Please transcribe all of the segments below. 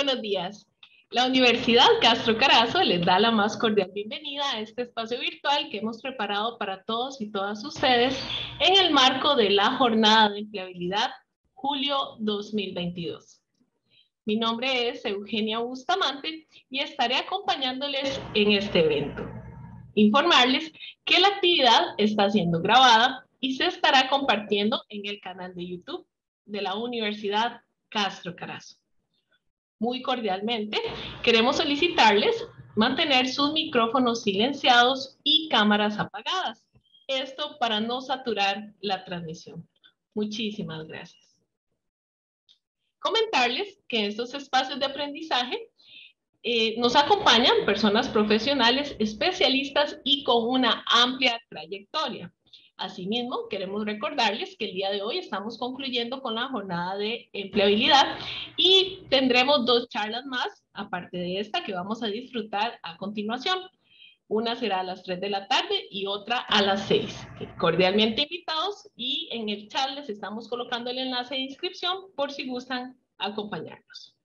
buenos días. La Universidad Castro Carazo les da la más cordial bienvenida a este espacio virtual que hemos preparado para todos y todas ustedes en el marco de la Jornada de Empleabilidad Julio 2022. Mi nombre es Eugenia Bustamante y estaré acompañándoles en este evento. Informarles que la actividad está siendo grabada y se estará compartiendo en el canal de YouTube de la Universidad Castro Carazo. Muy cordialmente, queremos solicitarles mantener sus micrófonos silenciados y cámaras apagadas. Esto para no saturar la transmisión. Muchísimas gracias. Comentarles que en estos espacios de aprendizaje nos acompañan personas profesionales, especialistas y con una amplia trayectoria. Asimismo, queremos recordarles que el día de hoy estamos concluyendo con la jornada de empleabilidad y tendremos 2 charlas más, aparte de esta, que vamos a disfrutar a continuación. Una será a las 3 de la tarde y otra a las 6. Cordialmente invitados y en el chat les estamos colocando el enlace de inscripción por si gustan acompañarnos.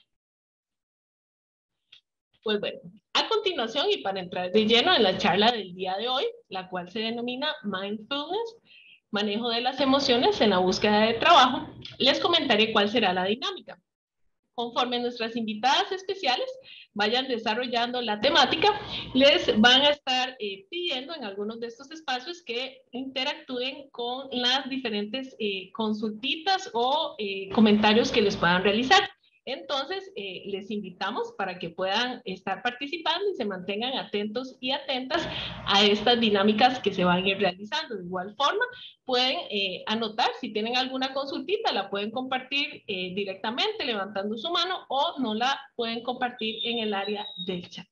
Pues bueno, a continuación y para entrar de lleno en la charla del día de hoy, la cual se denomina Mindfulness, manejo de las emociones en la búsqueda de trabajo, les comentaré cuál será la dinámica. Conforme nuestras invitadas especiales vayan desarrollando la temática, les van a estar pidiendo en algunos de estos espacios que interactúen con las diferentes consultitas o comentarios que les puedan realizar. Entonces, les invitamos para que puedan estar participando y se mantengan atentos y atentas a estas dinámicas que se van a ir realizando. De igual forma, pueden anotar, si tienen alguna consultita, la pueden compartir directamente levantando su mano o no la pueden compartir en el área del chat.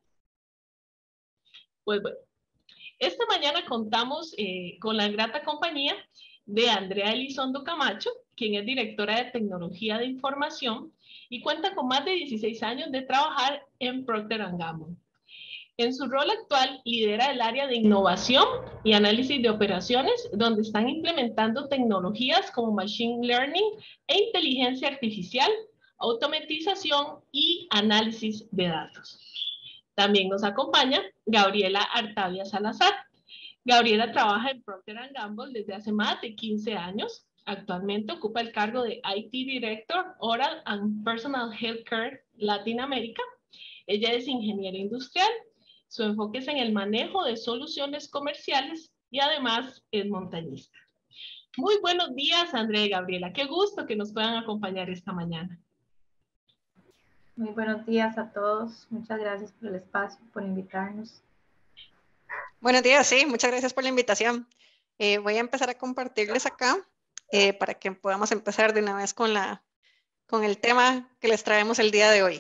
Pues bueno, esta mañana contamos con la grata compañía de Andrea Elizondo Camacho, quien es directora de Tecnología de Información y cuenta con más de 16 años de trabajar en Procter & Gamble. En su rol actual, lidera el área de innovación y análisis de operaciones, donde están implementando tecnologías como Machine Learning e inteligencia artificial, automatización y análisis de datos. También nos acompaña Gabriela Artavia Salazar. Gabriela trabaja en Procter & Gamble desde hace más de 15 años. Actualmente ocupa el cargo de IT Director Oral and Personal Healthcare Latinoamérica. Ella es ingeniera industrial. Su enfoque es en el manejo de soluciones comerciales y además es montañista. Muy buenos días, Andrea y Gabriela. Qué gusto que nos puedan acompañar esta mañana. Muy buenos días a todos. Muchas gracias por el espacio, por invitarnos. Buenos días, sí, muchas gracias por la invitación. Voy a empezar a compartirles acá para que podamos empezar de una vez con el tema que les traemos el día de hoy.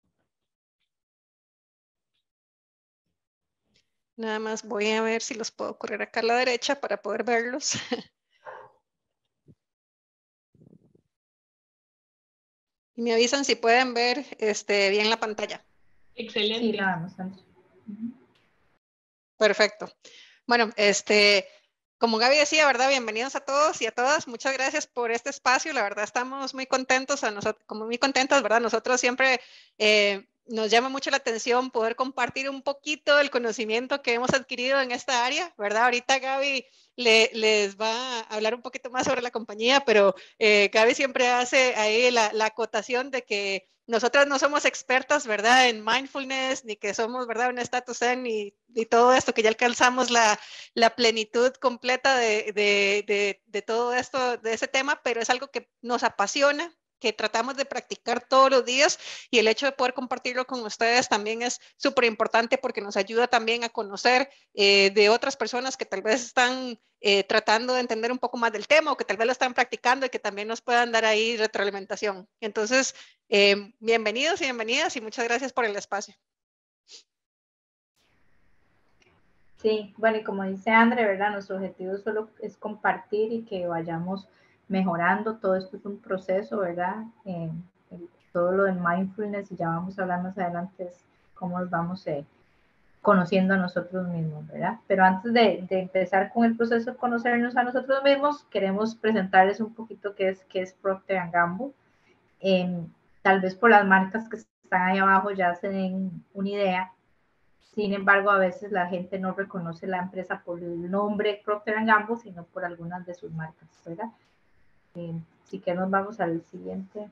Nada más voy a ver si los puedo correr acá a la derecha para poder verlos. Y me avisan si pueden ver bien la pantalla. Excelente. Sí, la vemos, Andrea. Perfecto. Bueno, como Gaby decía, ¿verdad? Bienvenidos a todos y a todas. Muchas gracias por este espacio. La verdad estamos muy contentos, como muy contentos, ¿verdad? Nosotros siempre nos llama mucho la atención poder compartir un poquito del conocimiento que hemos adquirido en esta área, ¿verdad? Ahorita Gaby les va a hablar un poquito más sobre la compañía, pero Gaby siempre hace ahí la acotación de que nosotras no somos expertas, ¿verdad? En mindfulness, ni que somos, ¿verdad? Un status zen y todo esto, que ya alcanzamos la plenitud completa de todo esto, de ese tema, pero es algo que nos apasiona, que tratamos de practicar todos los días y el hecho de poder compartirlo con ustedes también es súper importante porque nos ayuda también a conocer de otras personas que tal vez están tratando de entender un poco más del tema o que tal vez lo están practicando y que también nos puedan dar ahí retroalimentación. Entonces, bienvenidos y bienvenidas y muchas gracias por el espacio. Sí, bueno, y como dice Andrea, ¿verdad? Nuestro objetivo solo es compartir y que vayamos mejorando. Todo esto es un proceso, ¿verdad? Todo lo del mindfulness, y ya vamos a hablar más adelante, es cómo nos vamos conociendo a nosotros mismos, ¿verdad? Pero antes de empezar con el proceso de conocernos a nosotros mismos, queremos presentarles un poquito qué es Procter & Gamble. tal vez por las marcas que están ahí abajo ya se den una idea. Sin embargo, a veces la gente no reconoce la empresa por el nombre Procter & Gamble, sino por algunas de sus marcas, ¿verdad? Así que nos vamos al siguiente.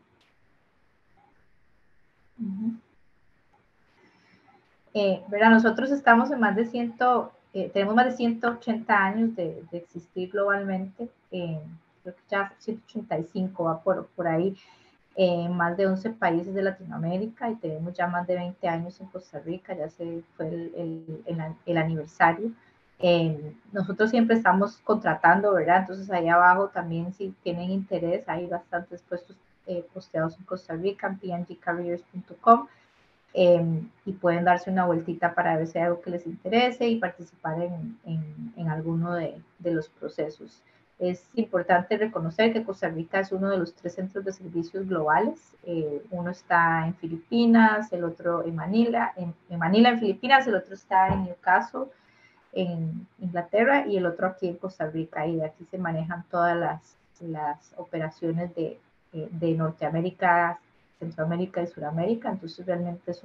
¿Verdad? Nosotros estamos en más de tenemos más de 180 años de existir globalmente. Creo que ya 185 va por ahí. En más de 11 países de Latinoamérica y tenemos ya más de 20 años en Costa Rica, ya se fue el aniversario. Nosotros siempre estamos contratando, ¿verdad? Entonces ahí abajo también si tienen interés, hay bastantes puestos posteados en Costa Rica, en pngcareers.com, y pueden darse una vueltita para ver si hay algo que les interese y participar en alguno de los procesos. Es importante reconocer que Costa Rica es uno de los 3 centros de servicios globales. Uno está en Filipinas, el otro en Manila, en Filipinas, el otro está en Newcastle, en Inglaterra, y el otro aquí en Costa Rica. Y de aquí se manejan todas las operaciones de Norteamérica, Centroamérica y Suramérica. Entonces realmente es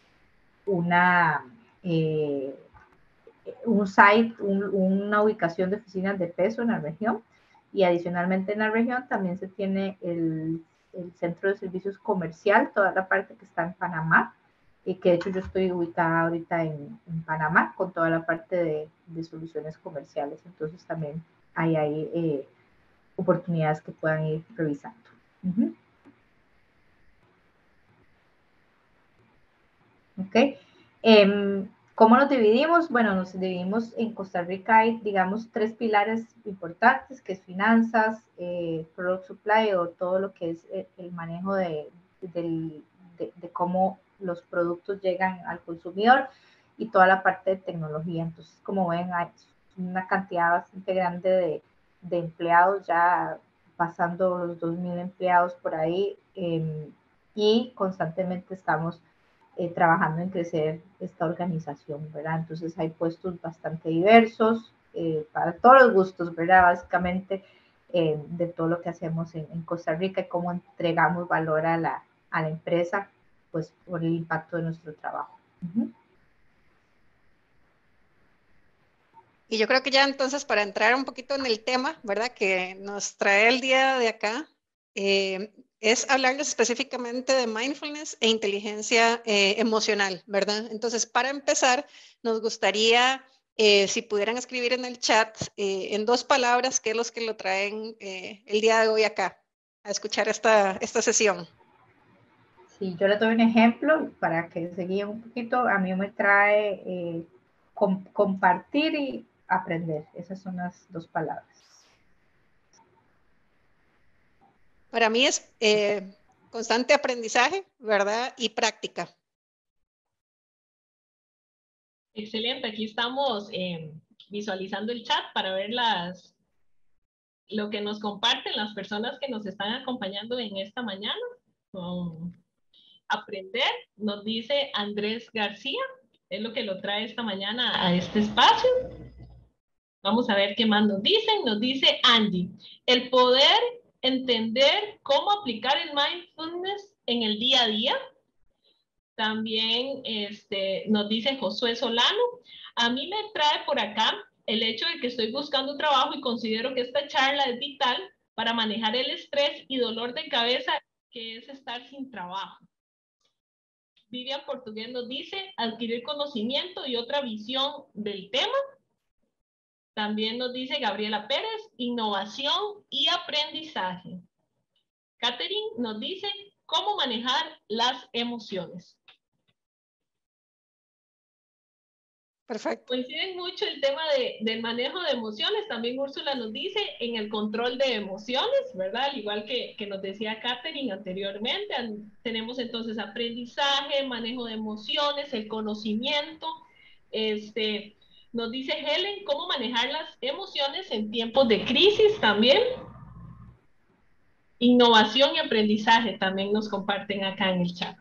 un site, una ubicación de oficinas de peso en la región, y adicionalmente en la región también se tiene el centro de servicios comercial, toda la parte que está en Panamá, y que de hecho yo estoy ubicada ahorita en Panamá con toda la parte de soluciones comerciales. Entonces también hay oportunidades que puedan ir revisando. ¿Ok? ¿Cómo nos dividimos? Bueno, nos dividimos en Costa Rica, hay, digamos, 3 pilares importantes, que es finanzas, product supply, o todo lo que es el manejo de cómo los productos llegan al consumidor, y toda la parte de tecnología. Entonces, como ven, hay una cantidad bastante grande de empleados, ya pasando los 2,000 empleados por ahí, y constantemente estamos trabajando en crecer esta organización, ¿verdad? Entonces hay puestos bastante diversos, para todos los gustos, ¿verdad? Básicamente de todo lo que hacemos en Costa Rica y cómo entregamos valor a la empresa, pues por el impacto de nuestro trabajo. Y yo creo que ya entonces para entrar un poquito en el tema, ¿verdad? Que nos trae el día de acá, es hablarles específicamente de mindfulness e inteligencia emocional, ¿verdad? Entonces, para empezar, nos gustaría, si pudieran escribir en el chat, en 2 palabras, qué es los que lo traen el día de hoy acá, a escuchar esta sesión. Sí, yo les doy un ejemplo para que se guíen un poquito. A mí me trae compartir y aprender. Esas son las 2 palabras. Para mí es constante aprendizaje, ¿verdad? Y práctica. Excelente, aquí estamos visualizando el chat para ver lo que nos comparten las personas que nos están acompañando en esta mañana. Aprender, nos dice Andrés García, es lo que lo trae esta mañana a este espacio. Vamos a ver qué más nos dicen. Nos dice Angie, el poder entender cómo aplicar el mindfulness en el día a día. También nos dice Josué Solano, a mí me trae por acá el hecho de que estoy buscando trabajo y considero que esta charla es vital para manejar el estrés y dolor de cabeza que es estar sin trabajo. Vivian Portugués nos dice adquirir conocimiento y otra visión del tema. También nos dice Gabriela Pérez, innovación y aprendizaje. Catherine nos dice cómo manejar las emociones. Perfecto. Coinciden mucho el tema del manejo de emociones. También Úrsula nos dice en el control de emociones, ¿verdad? Al igual que nos decía Catherine anteriormente, tenemos entonces aprendizaje, manejo de emociones, el conocimiento. Nos dice Helen cómo manejar las emociones en tiempos de crisis también. Innovación y aprendizaje también nos comparten acá en el chat.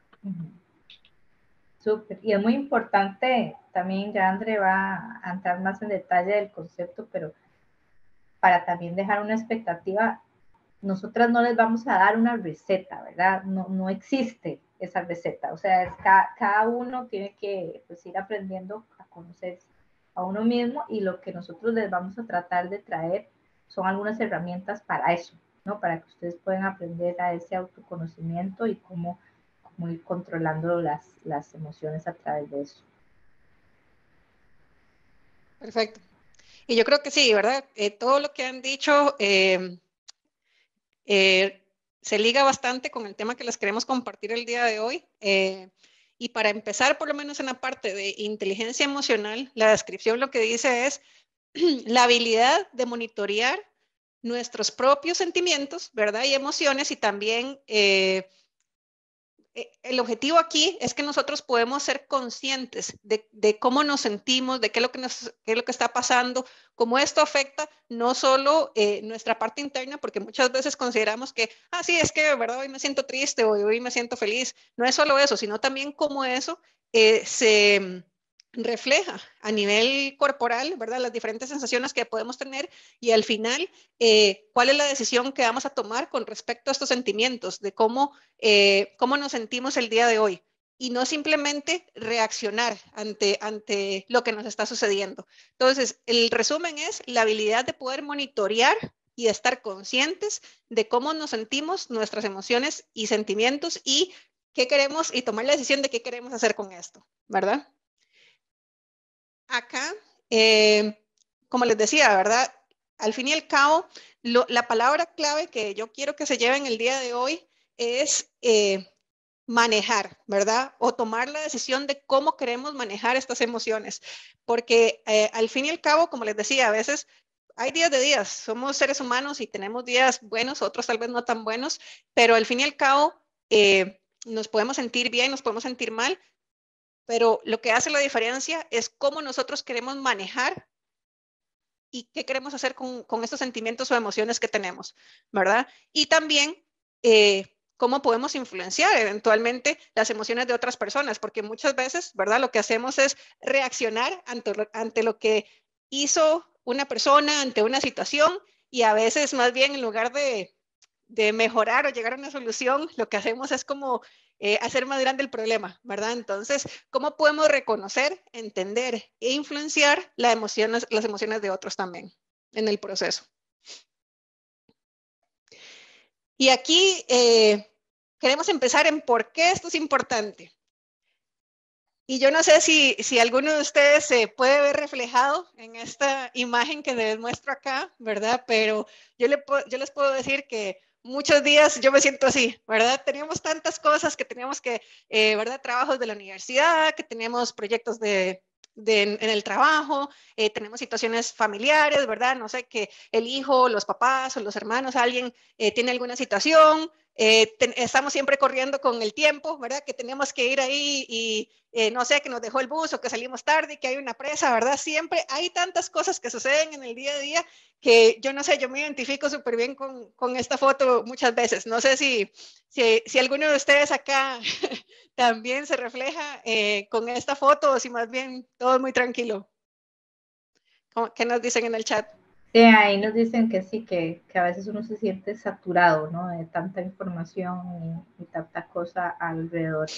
Súper. Y es muy importante, también ya André va a entrar más en detalle del concepto, pero para también dejar una expectativa, nosotras no les vamos a dar una receta, ¿verdad? No existe esa receta. O sea, cada uno tiene que pues, ir aprendiendo a conocerse a uno mismo y lo que nosotros les vamos a tratar de traer son algunas herramientas para eso, ¿no? Para que ustedes puedan aprender a ese autoconocimiento y cómo ir controlando las emociones a través de eso. Perfecto. Y yo creo que sí, ¿verdad? Todo lo que han dicho se liga bastante con el tema que les queremos compartir el día de hoy. Y para empezar, por lo menos en la parte de inteligencia emocional, la descripción lo que dice es la habilidad de monitorear nuestros propios sentimientos, ¿verdad? Y emociones y también el objetivo aquí es que nosotros podemos ser conscientes de cómo nos sentimos, de qué es lo que está pasando, cómo esto afecta no solo nuestra parte interna, porque muchas veces consideramos que, sí, es que, ¿verdad? Hoy me siento triste o hoy me siento feliz. No es solo eso, sino también cómo eso se refleja a nivel corporal, ¿verdad? Las diferentes sensaciones que podemos tener y al final, cuál es la decisión que vamos a tomar con respecto a estos sentimientos, de cómo nos sentimos el día de hoy y no simplemente reaccionar ante lo que nos está sucediendo. Entonces, el resumen es la habilidad de poder monitorear y estar conscientes de cómo nos sentimos, nuestras emociones y sentimientos y qué queremos y tomar la decisión de qué queremos hacer con esto, ¿verdad? Acá, como les decía, ¿verdad? Al fin y al cabo, la palabra clave que yo quiero que se lleven el día de hoy es manejar, ¿verdad? O tomar la decisión de cómo queremos manejar estas emociones. Porque al fin y al cabo, como les decía, a veces hay días de días, somos seres humanos y tenemos días buenos, otros tal vez no tan buenos, pero al fin y al cabo nos podemos sentir bien, nos podemos sentir mal, pero lo que hace la diferencia es cómo nosotros queremos manejar y qué queremos hacer con estos sentimientos o emociones que tenemos, ¿verdad? Y también cómo podemos influenciar eventualmente las emociones de otras personas, porque muchas veces, ¿verdad? Lo que hacemos es reaccionar ante lo que hizo una persona, ante una situación, y a veces más bien en lugar de mejorar o llegar a una solución, lo que hacemos es como hacer más grande el problema, ¿verdad? Entonces, ¿cómo podemos reconocer, entender e influenciar las emociones de otros también en el proceso? Y aquí queremos empezar en por qué esto es importante. Y yo no sé si alguno de ustedes se puede ver reflejado en esta imagen que les muestro acá, ¿verdad? Pero yo les puedo decir que muchos días yo me siento así, ¿verdad? Teníamos tantas cosas que teníamos que, ¿verdad? Trabajos de la universidad, que teníamos proyectos en el trabajo, tenemos situaciones familiares, ¿verdad? No sé, que el hijo, los papás o los hermanos, alguien tiene alguna situación, estamos siempre corriendo con el tiempo, ¿verdad? Que tenemos que ir ahí y no sé, que nos dejó el bus o que salimos tarde, que hay una presa, ¿verdad? Siempre hay tantas cosas que suceden en el día a día que yo no sé, yo me identifico súper bien con esta foto muchas veces. No sé si alguno de ustedes acá también se refleja con esta foto o si más bien todo muy tranquilo. ¿Qué nos dicen en el chat? Sí, ahí nos dicen que sí, que a veces uno se siente saturado, ¿no? De tanta información y tanta cosa alrededor.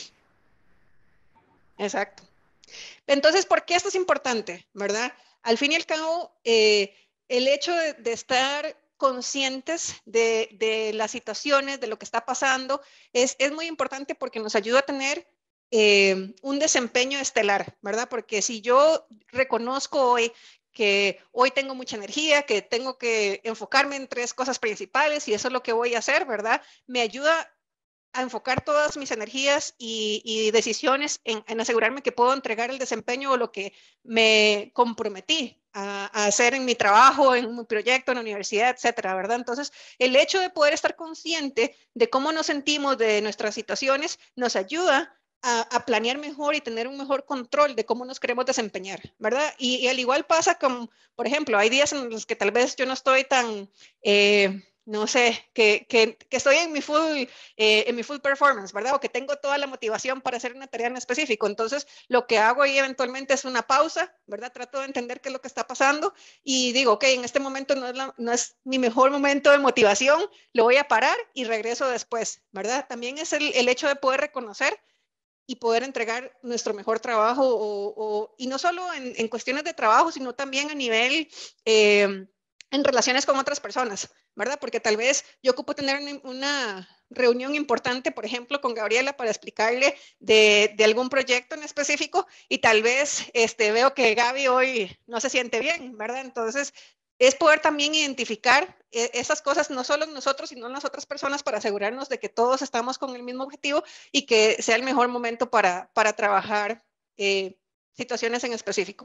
Exacto. Entonces, ¿por qué esto es importante? ¿Verdad? Al fin y al cabo, el hecho de estar conscientes de las situaciones, de lo que está pasando, es muy importante porque nos ayuda a tener un desempeño estelar, ¿verdad? Porque si yo reconozco hoy que hoy tengo mucha energía, que tengo que enfocarme en 3 cosas principales y eso es lo que voy a hacer, ¿verdad? Me ayuda a enfocar todas mis energías y decisiones en asegurarme que puedo entregar el desempeño o lo que me comprometí a hacer en mi trabajo, en mi proyecto, en la universidad, etcétera, ¿verdad? Entonces, el hecho de poder estar consciente de cómo nos sentimos de nuestras situaciones nos ayuda a planear mejor y tener un mejor control de cómo nos queremos desempeñar, ¿verdad? Y al igual pasa con, por ejemplo, hay días en los que tal vez yo no estoy tan no sé, que estoy en mi full performance, ¿verdad? O que tengo toda la motivación para hacer una tarea en específico. Entonces, lo que hago ahí eventualmente es una pausa, ¿verdad? Trato de entender qué es lo que está pasando y digo, ok, en este momento no es mi mejor momento de motivación, lo voy a parar y regreso después, ¿verdad? También es el hecho de poder reconocer y poder entregar nuestro mejor trabajo, y no solo en cuestiones de trabajo, sino también a nivel en relaciones con otras personas, ¿verdad? Porque tal vez yo ocupo tener una reunión importante, por ejemplo, con Gabriela para explicarle de algún proyecto en específico y tal vez veo que Gaby hoy no se siente bien, ¿verdad? Entonces, es poder también identificar esas cosas, no solo en nosotros, sino en las otras personas para asegurarnos de que todos estamos con el mismo objetivo y que sea el mejor momento para trabajar situaciones en específico.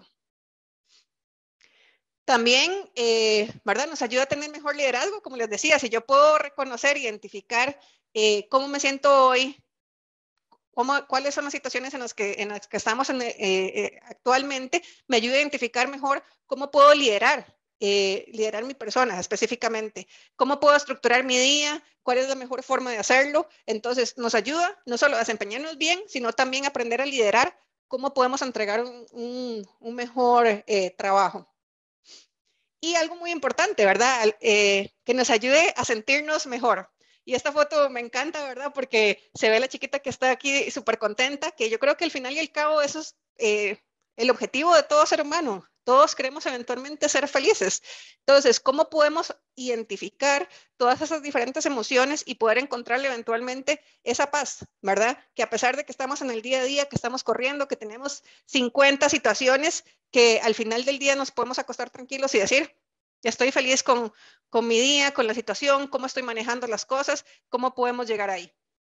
También, ¿verdad? Nos ayuda a tener mejor liderazgo, como les decía, si yo puedo reconocer, identificar cómo me siento hoy, cuáles son las situaciones en las que estamos actualmente, me ayuda a identificar mejor cómo puedo liderar mi persona específicamente, cómo puedo estructurar mi día, cuál es la mejor forma de hacerlo. Entonces, nos ayuda no solo a desempeñarnos bien, sino también a aprender a liderar cómo podemos entregar un mejor trabajo. Y algo muy importante, ¿verdad? Que nos ayude a sentirnos mejor. Y esta foto me encanta, ¿verdad? Porque se ve la chiquita que está aquí súper contenta, que yo creo que al final y al cabo eso es el objetivo de todo ser humano. Todos queremos eventualmente ser felices. Entonces, ¿cómo podemos identificar todas esas diferentes emociones y poder encontrarle eventualmente esa paz, ¿verdad? Que a pesar de que estamos en el día a día, que estamos corriendo, que tenemos 50 situaciones, que al final del día nos podemos acostar tranquilos y decir, ya estoy feliz con mi día, con la situación, cómo estoy manejando las cosas, cómo podemos llegar ahí.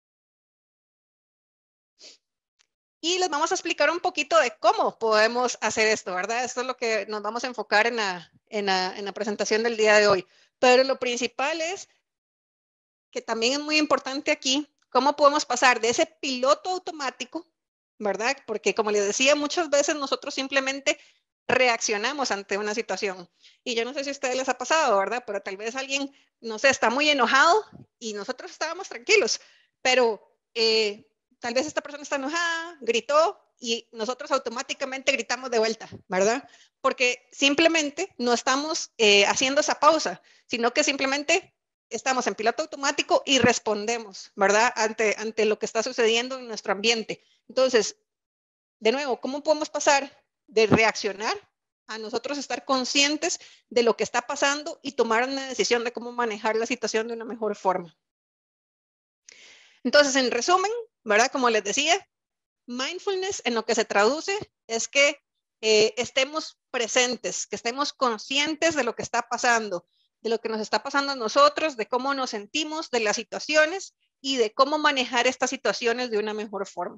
Y les vamos a explicar un poquito de cómo podemos hacer esto, ¿verdad? Esto es lo que nos vamos a enfocar en la presentación del día de hoy. Pero lo principal es que también es muy importante aquí, cómo podemos pasar de ese piloto automático, ¿verdad? Porque como les decía, muchas veces nosotros simplemente reaccionamos ante una situación. Y yo no sé si a ustedes les ha pasado, ¿verdad? Pero tal vez alguien, no sé, está muy enojado y nosotros estábamos tranquilos, pero tal vez esta persona está enojada, gritó y nosotros automáticamente gritamos de vuelta, ¿verdad? Porque simplemente no estamos haciendo esa pausa, sino que simplemente estamos en piloto automático y respondemos, ¿verdad? Ante lo que está sucediendo en nuestro ambiente. Entonces, de nuevo, ¿cómo podemos pasar de reaccionar a nosotros estar conscientes de lo que está pasando y tomar una decisión de cómo manejar la situación de una mejor forma? Entonces, en resumen, ¿verdad? Como les decía, mindfulness en lo que se traduce es que estemos presentes, que estemos conscientes de lo que está pasando, de lo que nos está pasando a nosotros, de cómo nos sentimos, de las situaciones y de cómo manejar estas situaciones de una mejor forma.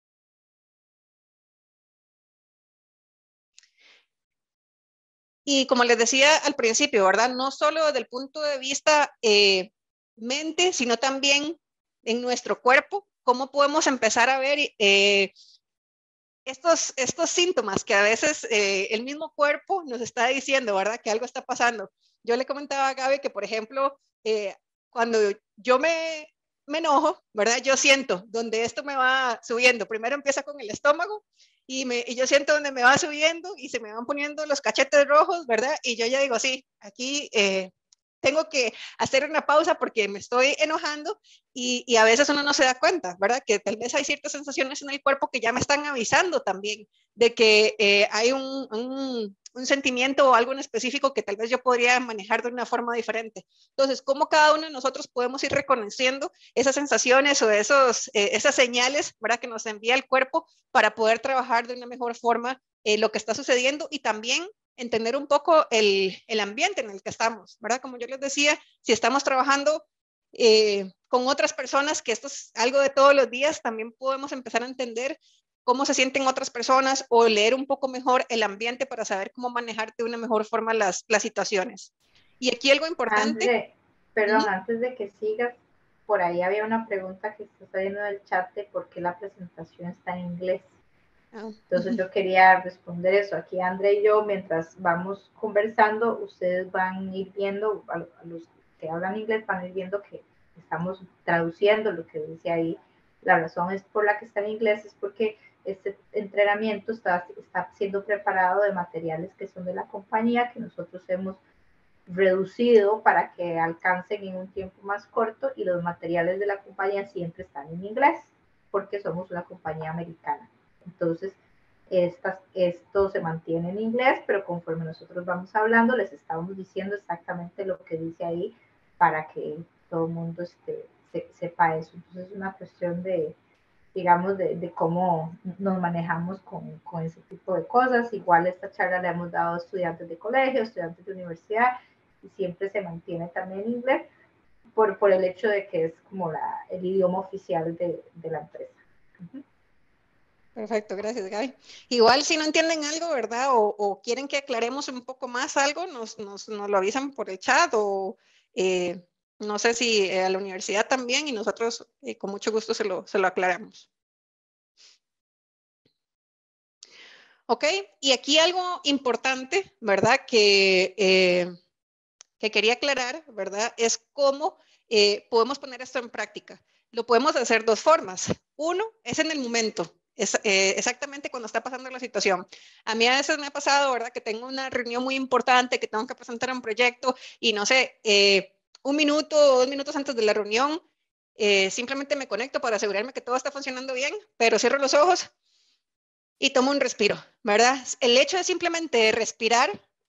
Y como les decía al principio, ¿verdad? No solo desde el punto de vista mente, sino también en nuestro cuerpo, cómo podemos empezar a ver estos síntomas que a veces el mismo cuerpo nos está diciendo, ¿verdad? Que algo está pasando. Yo le comentaba a Gaby que, por ejemplo, cuando yo me enojo, ¿verdad? Yo siento donde esto me va subiendo. Primero empieza con el estómago y yo siento donde me va subiendo y se me van poniendo los cachetes rojos, ¿verdad? Y yo ya digo, sí, aquí tengo que hacer una pausa porque me estoy enojando y a veces uno no se da cuenta, ¿verdad? Que tal vez hay ciertas sensaciones en el cuerpo que ya me están avisando también de que hay un sentimiento o algo en específico que tal vez yo podría manejar de una forma diferente. Entonces, ¿cómo cada uno de nosotros podemos ir reconociendo esas sensaciones o esas señales, ¿verdad? Que nos envía el cuerpo para poder trabajar de una mejor forma lo que está sucediendo y también entender un poco el ambiente en el que estamos, ¿verdad? Como yo les decía, si estamos trabajando con otras personas, que esto es algo de todos los días, también podemos empezar a entender cómo se sienten otras personas o leer un poco mejor el ambiente para saber cómo manejar de una mejor forma las situaciones. Y aquí algo importante. Perdón, antes de que sigas, por ahí había una pregunta que está saliendo del chat de por qué la presentación está en inglés. Entonces yo quería responder eso. Aquí André y yo, mientras vamos conversando, ustedes van a ir viendo a los que hablan inglés van a ir viendo que estamos traduciendo lo que dice ahí. La razón es por la que está en inglés, es porque este entrenamiento está siendo preparado de materiales que son de la compañía, que nosotros hemos reducido para que alcancen en un tiempo más corto, y los materiales de la compañía siempre están en inglés porque somos una compañía americana. Entonces, esto se mantiene en inglés, pero conforme nosotros vamos hablando, les estamos diciendo exactamente lo que dice ahí para que todo el mundo sepa eso. Entonces, es una cuestión de, digamos, de cómo nos manejamos con ese tipo de cosas. Igual esta charla la hemos dado a estudiantes de colegio, estudiantes de universidad, y siempre se mantiene también en inglés por el hecho de que es como el idioma oficial de la empresa. Perfecto, gracias, Gaby. Igual si no entienden algo, ¿verdad? O quieren que aclaremos un poco más algo, nos lo avisan por el chat o no sé si a la universidad también, y nosotros con mucho gusto se lo aclaramos. Ok, y aquí algo importante, ¿verdad? Que quería aclarar, ¿verdad? Es cómo podemos poner esto en práctica. Lo podemos hacer dos formas. Uno es en el momento, es exactamente cuando está pasando la situación. A mí a veces me ha pasado, ¿verdad? Que tengo una reunión muy importante, que tengo que presentar un proyecto y no sé, 1 minuto o 2 minutos antes de la reunión, simplemente me conecto para asegurarme que todo está funcionando bien, pero cierro los ojos y tomo un respiro, ¿verdad? El hecho de simplemente respirar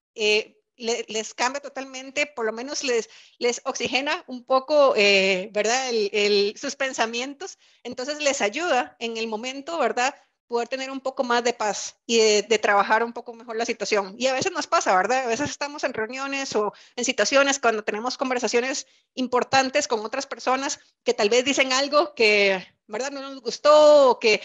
les cambia totalmente, por lo menos les oxigena un poco, ¿verdad? Sus pensamientos, entonces les ayuda en el momento, ¿verdad? Poder tener un poco más de paz y de trabajar un poco mejor la situación. Y a veces nos pasa, ¿verdad? A veces estamos en reuniones o en situaciones cuando tenemos conversaciones importantes con otras personas que tal vez dicen algo que, ¿verdad? No nos gustó o que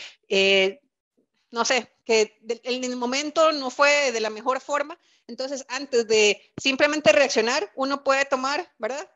no sé, que en el momento no fue de la mejor forma. Entonces, antes de simplemente reaccionar, uno puede tomar, ¿verdad?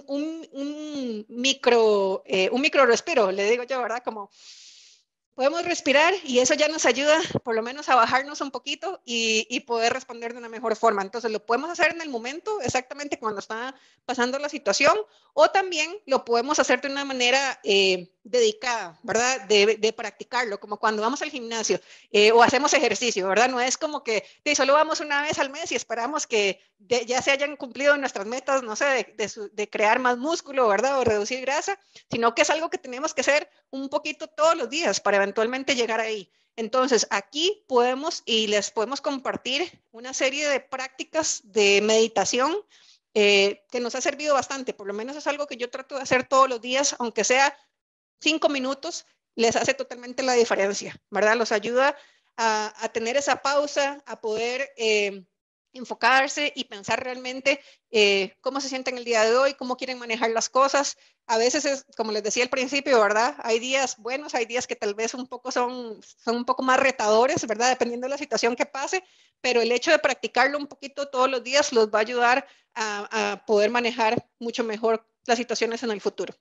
Un micro respiro, le digo yo, ¿verdad? Como podemos respirar y eso ya nos ayuda por lo menos a bajarnos un poquito y poder responder de una mejor forma. Entonces lo podemos hacer en el momento, exactamente cuando está pasando la situación, o también lo podemos hacer de una manera dedicada, ¿verdad? De practicarlo, como cuando vamos al gimnasio o hacemos ejercicio, ¿verdad? No es como que solo vamos una vez al mes y esperamos que ya se hayan cumplido nuestras metas, no sé, de crear más músculo, ¿verdad? O reducir grasa, sino que es algo que tenemos que hacer un poquito todos los días para eventualmente llegar ahí. Entonces, aquí podemos y les podemos compartir una serie de prácticas de meditación que nos ha servido bastante. Por lo menos es algo que yo trato de hacer todos los días, aunque sea 5 minutos, les hace totalmente la diferencia, ¿verdad? Los ayuda a tener esa pausa, a poder enfocarse y pensar realmente cómo se sienten el día de hoy, cómo quieren manejar las cosas. A veces es, como les decía al principio, ¿verdad? Hay días buenos, hay días que tal vez un poco son un poco más retadores, ¿verdad? Dependiendo de la situación que pase, pero el hecho de practicarlo un poquito todos los días los va a ayudar a poder manejar mucho mejor las situaciones en el futuro.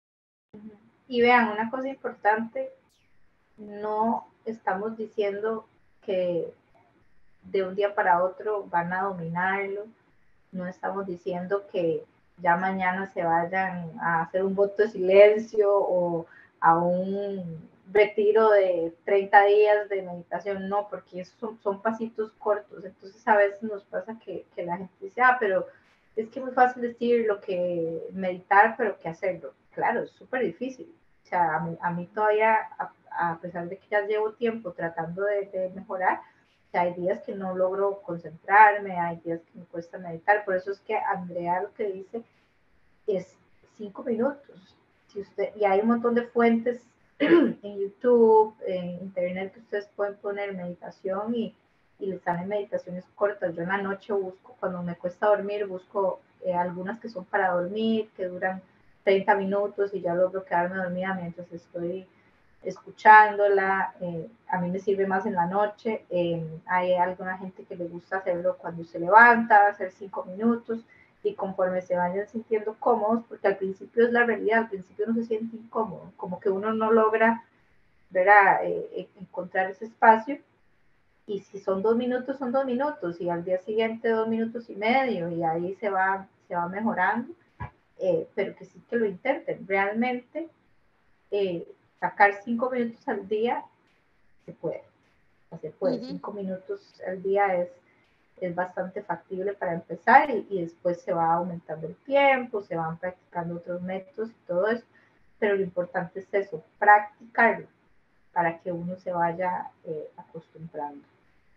Y vean, una cosa importante, no estamos diciendo que de un día para otro van a dominarlo, no estamos diciendo que ya mañana se vayan a hacer un voto de silencio o a un retiro de 30 días de meditación, no, porque esos son pasitos cortos. Entonces a veces nos pasa que la gente dice, pero es que es muy fácil decir lo que meditar, pero que hacerlo. Claro, es súper difícil. O sea, a mí todavía, a pesar de que ya llevo tiempo tratando de mejorar, o sea, hay días que no logro concentrarme, hay días que me cuesta meditar. Por eso es que Andrea lo que dice es 5 minutos. Y hay un montón de fuentes en YouTube, en Internet, que ustedes pueden poner meditación y les salen meditaciones cortas. Yo en la noche busco, cuando me cuesta dormir, busco algunas que son para dormir, que duran 30 minutos y ya logro quedarme dormida mientras estoy escuchándola. A mí me sirve más en la noche. Hay alguna gente que le gusta hacerlo cuando se levanta, hacer 5 minutos, y conforme se vayan sintiendo cómodos, porque al principio es la realidad, al principio no se siente incómodo, como que uno no logra, ¿verdad? Encontrar ese espacio, y si son 2 minutos, son 2 minutos, y al día siguiente 2 minutos y medio, y ahí se va mejorando. pero que sí que lo intenten. Realmente, sacar 5 minutos al día se puede. Se puede. 5 minutos al día es bastante factible para empezar y después se va aumentando el tiempo, se van practicando otros métodos y todo eso, pero lo importante es eso, practicarlo para que uno se vaya acostumbrando.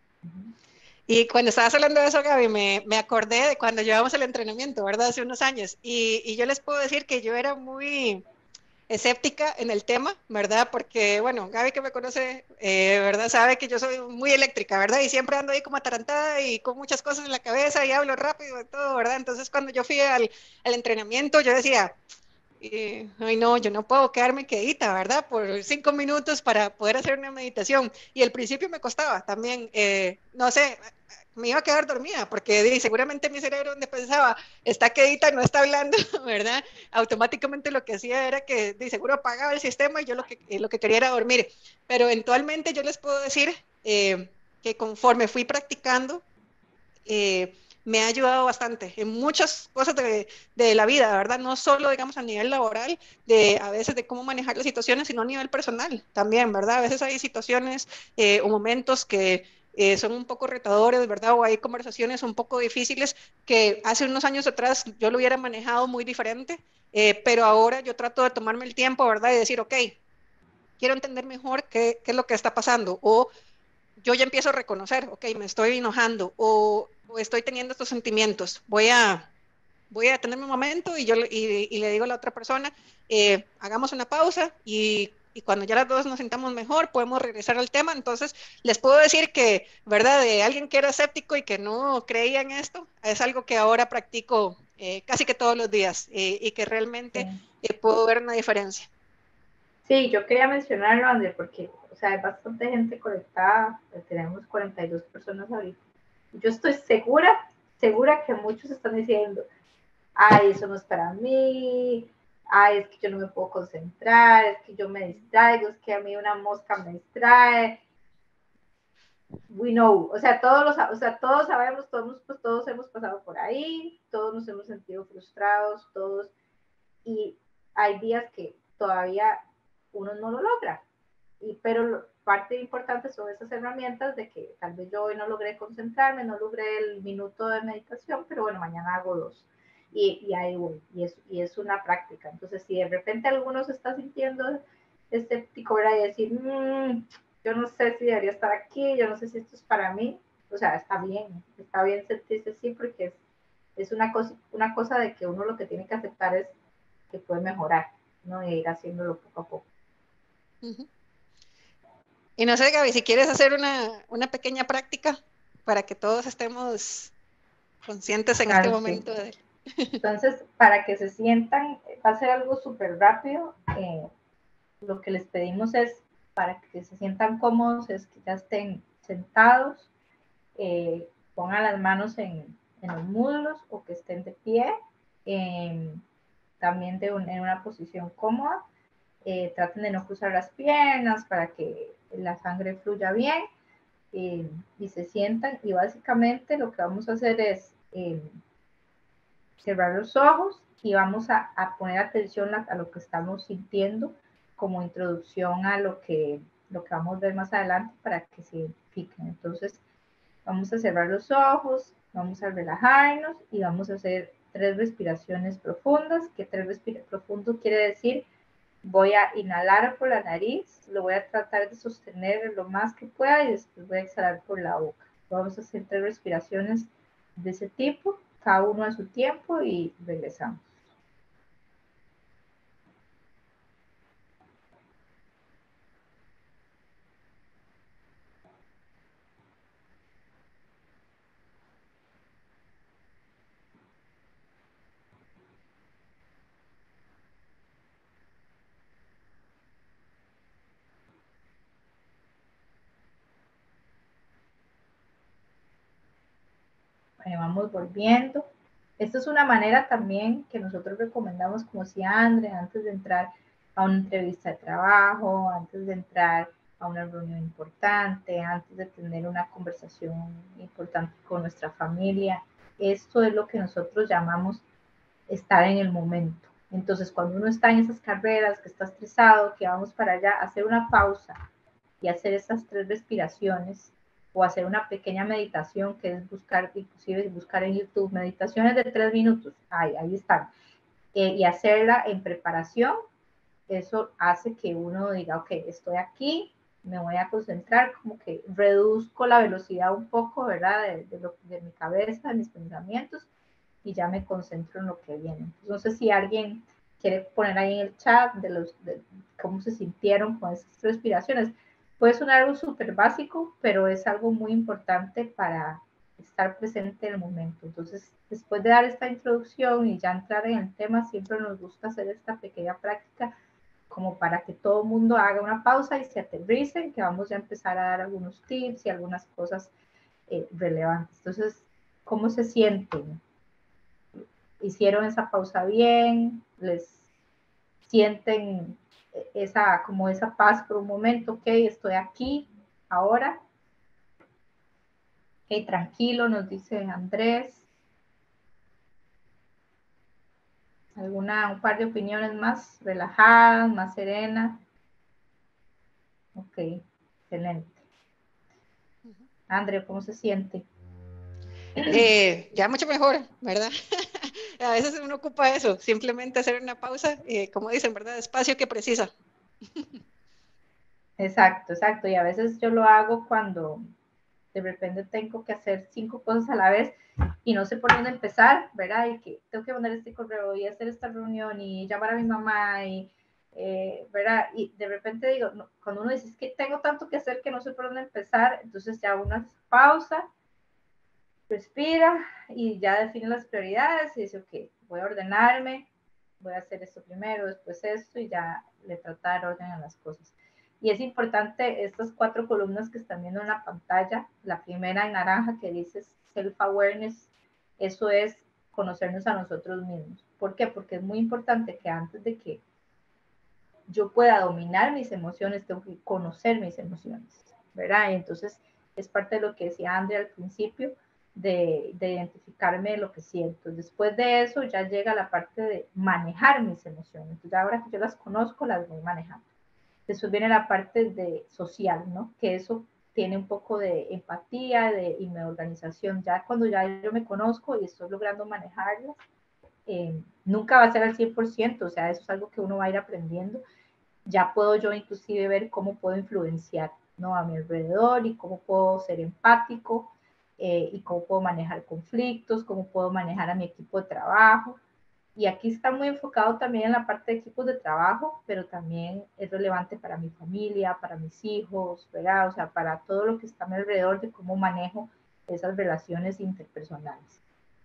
Y cuando estabas hablando de eso, Gaby, me acordé de cuando llevamos el entrenamiento, ¿verdad? Hace unos años. Y yo les puedo decir que yo era muy escéptica en el tema, ¿verdad? Porque, bueno, Gaby que me conoce, ¿verdad? Sabe que yo soy muy eléctrica, ¿verdad? Y siempre ando ahí como atarantada y con muchas cosas en la cabeza y hablo rápido y todo, ¿verdad? Entonces, cuando yo fui al entrenamiento, yo decía, ay no, yo no puedo quedarme quedita, ¿verdad? Por 5 minutos para poder hacer una meditación. Y al principio me costaba también, no sé, me iba a quedar dormida porque seguramente mi cerebro donde pensaba, está quedita, no está hablando, ¿verdad? Automáticamente lo que hacía era que seguro apagaba el sistema y yo lo que quería era dormir. Pero eventualmente yo les puedo decir que conforme fui practicando, me ha ayudado bastante en muchas cosas de la vida, ¿verdad? No solo, digamos, a nivel laboral, a veces de cómo manejar las situaciones, sino a nivel personal también, ¿verdad? A veces hay situaciones o momentos que son un poco retadores, ¿verdad? O hay conversaciones un poco difíciles que hace unos años atrás yo lo hubiera manejado muy diferente, pero ahora yo trato de tomarme el tiempo, ¿verdad? Y decir, ok, quiero entender mejor qué es lo que está pasando, o yo ya empiezo a reconocer, ok, me estoy enojando o estoy teniendo estos sentimientos, voy a tenerme un momento y le digo a la otra persona, hagamos una pausa y cuando ya las dos nos sintamos mejor, podemos regresar al tema. Entonces, les puedo decir que, ¿verdad? De alguien que era escéptico y que no creía en esto, es algo que ahora practico casi que todos los días y que realmente Sí. puedo ver una diferencia. Sí, yo quería mencionarlo, André, porque, o sea, hay bastante gente conectada, tenemos 42 personas ahorita. Yo estoy segura que muchos están diciendo, ay, eso no es para mí, ay, es que yo no me puedo concentrar, es que yo me distraigo, es que a mí una mosca me distrae. We know, o sea, todos sabemos, todos hemos pasado por ahí, todos nos hemos sentido frustrados, todos, y hay días que todavía uno no lo logra, pero parte importante son esas herramientas de que tal vez yo hoy no logré concentrarme, no logré el minuto de meditación, pero bueno, mañana hago 2. Y ahí voy, y es una práctica. Entonces, si de repente alguno se está sintiendo escéptico, ¿verdad? Y decir, yo no sé si debería estar aquí, yo no sé si esto es para mí, o sea, está bien sentirse así, porque es una cosa de que uno lo que tiene que aceptar es que puede mejorar, ¿no? E ir haciéndolo poco a poco. Uh-huh. Y no sé, Gaby, si quieres hacer una pequeña práctica para que todos estemos conscientes en este Claro, sí. momento. Entonces, para que se sientan, va a ser algo súper rápido. Lo que les pedimos es, para que se sientan cómodos, es que ya estén sentados, pongan las manos en los muslos o que estén de pie, también en una posición cómoda. Traten de no cruzar las piernas para que la sangre fluya bien y se sientan. Y básicamente lo que vamos a hacer es cerrar los ojos y vamos a poner atención a lo que estamos sintiendo como introducción a lo que vamos a ver más adelante para que se identifiquen. Entonces, vamos a cerrar los ojos, vamos a relajarnos y vamos a hacer 3 respiraciones profundas, que 3 respiraciones profundas quiere decir voy a inhalar por la nariz, lo voy a tratar de sostener lo más que pueda y después voy a exhalar por la boca. Vamos a hacer 3 respiraciones de ese tipo, cada uno a su tiempo y regresamos. Bueno, vamos volviendo. Esta es una manera también que nosotros recomendamos, como decía André, antes de entrar a una entrevista de trabajo, antes de entrar a una reunión importante, antes de tener una conversación importante con nuestra familia. Esto es lo que nosotros llamamos estar en el momento. Entonces, cuando uno está en esas carreras, que está estresado, que vamos para allá, hacer una pausa y hacer esas 3 respiraciones o hacer una pequeña meditación, que es buscar, inclusive buscar en YouTube, meditaciones de 3 minutos, ahí están, y hacerla en preparación, eso hace que uno diga, ok, estoy aquí, me voy a concentrar, como que reduzco la velocidad un poco, ¿verdad? De mi cabeza, de mis pensamientos, y ya me concentro en lo que viene. Entonces, no sé si alguien quiere poner ahí en el chat de cómo se sintieron con esas respiraciones. Puede sonar algo súper básico, pero es algo muy importante para estar presente en el momento. Entonces, después de dar esta introducción y ya entrar en el tema, siempre nos gusta hacer esta pequeña práctica como para que todo el mundo haga una pausa y se aterricen, que vamos a empezar a dar algunos tips y algunas cosas relevantes. Entonces, ¿cómo se sienten? ¿Hicieron esa pausa bien? ¿Les sienten como esa paz por un momento? Ok, estoy aquí, ahora. Ok, tranquilo, nos dice Andrés. Un par de opiniones más relajadas, más serenas. Ok, excelente. André, ¿cómo se siente? Ya mucho mejor, ¿verdad? A veces uno ocupa eso, simplemente hacer una pausa, como dicen, ¿verdad? Espacio que precisa. Exacto, exacto. Y a veces yo lo hago cuando de repente tengo que hacer 5 cosas a la vez y no sé por dónde empezar, ¿verdad? Y que tengo que mandar este correo y hacer esta reunión y llamar a mi mamá y, ¿verdad? Y de repente digo, no, cuando uno dice, es que tengo tanto que hacer que no sé por dónde empezar, entonces ya uno hace pausa, respira y ya define las prioridades y dice, ok, voy a ordenarme, voy a hacer esto primero, después esto y ya le trato de dar orden a las cosas. Y es importante estas 4 columnas que están viendo en la pantalla, la primera en naranja que dice self-awareness, eso es conocernos a nosotros mismos. ¿Por qué? Porque es muy importante que antes de que yo pueda dominar mis emociones, tengo que conocer mis emociones, ¿verdad? Y entonces es parte de lo que decía Andrea al principio, de identificarme de lo que siento. Después de eso ya llega la parte de manejar mis emociones. Entonces ahora que yo las conozco, las voy manejando. Después viene la parte de social, ¿no? Que eso tiene un poco de empatía y de organización. Ya cuando ya yo me conozco y estoy logrando manejarlas, nunca va a ser al 100%, o sea, eso es algo que uno va a ir aprendiendo. Ya puedo yo inclusive ver cómo puedo influenciar, ¿no? A mi alrededor y cómo puedo ser empático y cómo puedo manejar conflictos, cómo puedo manejar a mi equipo de trabajo. Y aquí está muy enfocado también en la parte de equipos de trabajo, pero también es relevante para mi familia, para mis hijos, ¿verdad? O sea, para todo lo que está a mi alrededor de cómo manejo esas relaciones interpersonales.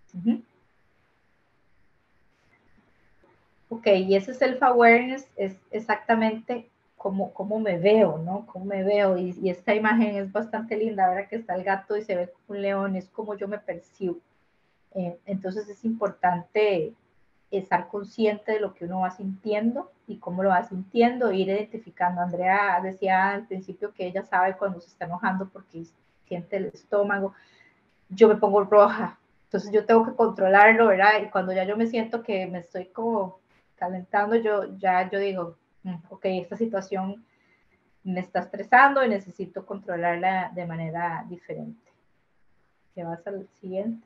Ok, y ese self-awareness es exactamente cómo me veo, ¿no? Cómo me veo. Y esta imagen es bastante linda, ahora que está el gato y se ve como un león, es como yo me percibo. Entonces es importante estar consciente de lo que uno va sintiendo y cómo lo va sintiendo, ir identificando. Andrea decía al principio que ella sabe cuando se está enojando porque siente el estómago. Yo me pongo roja, entonces yo tengo que controlarlo, ¿verdad? Y cuando ya yo me siento que me estoy como calentando, yo digo, ok, esta situación me está estresando y necesito controlarla de manera diferente. ¿Qué vas al siguiente?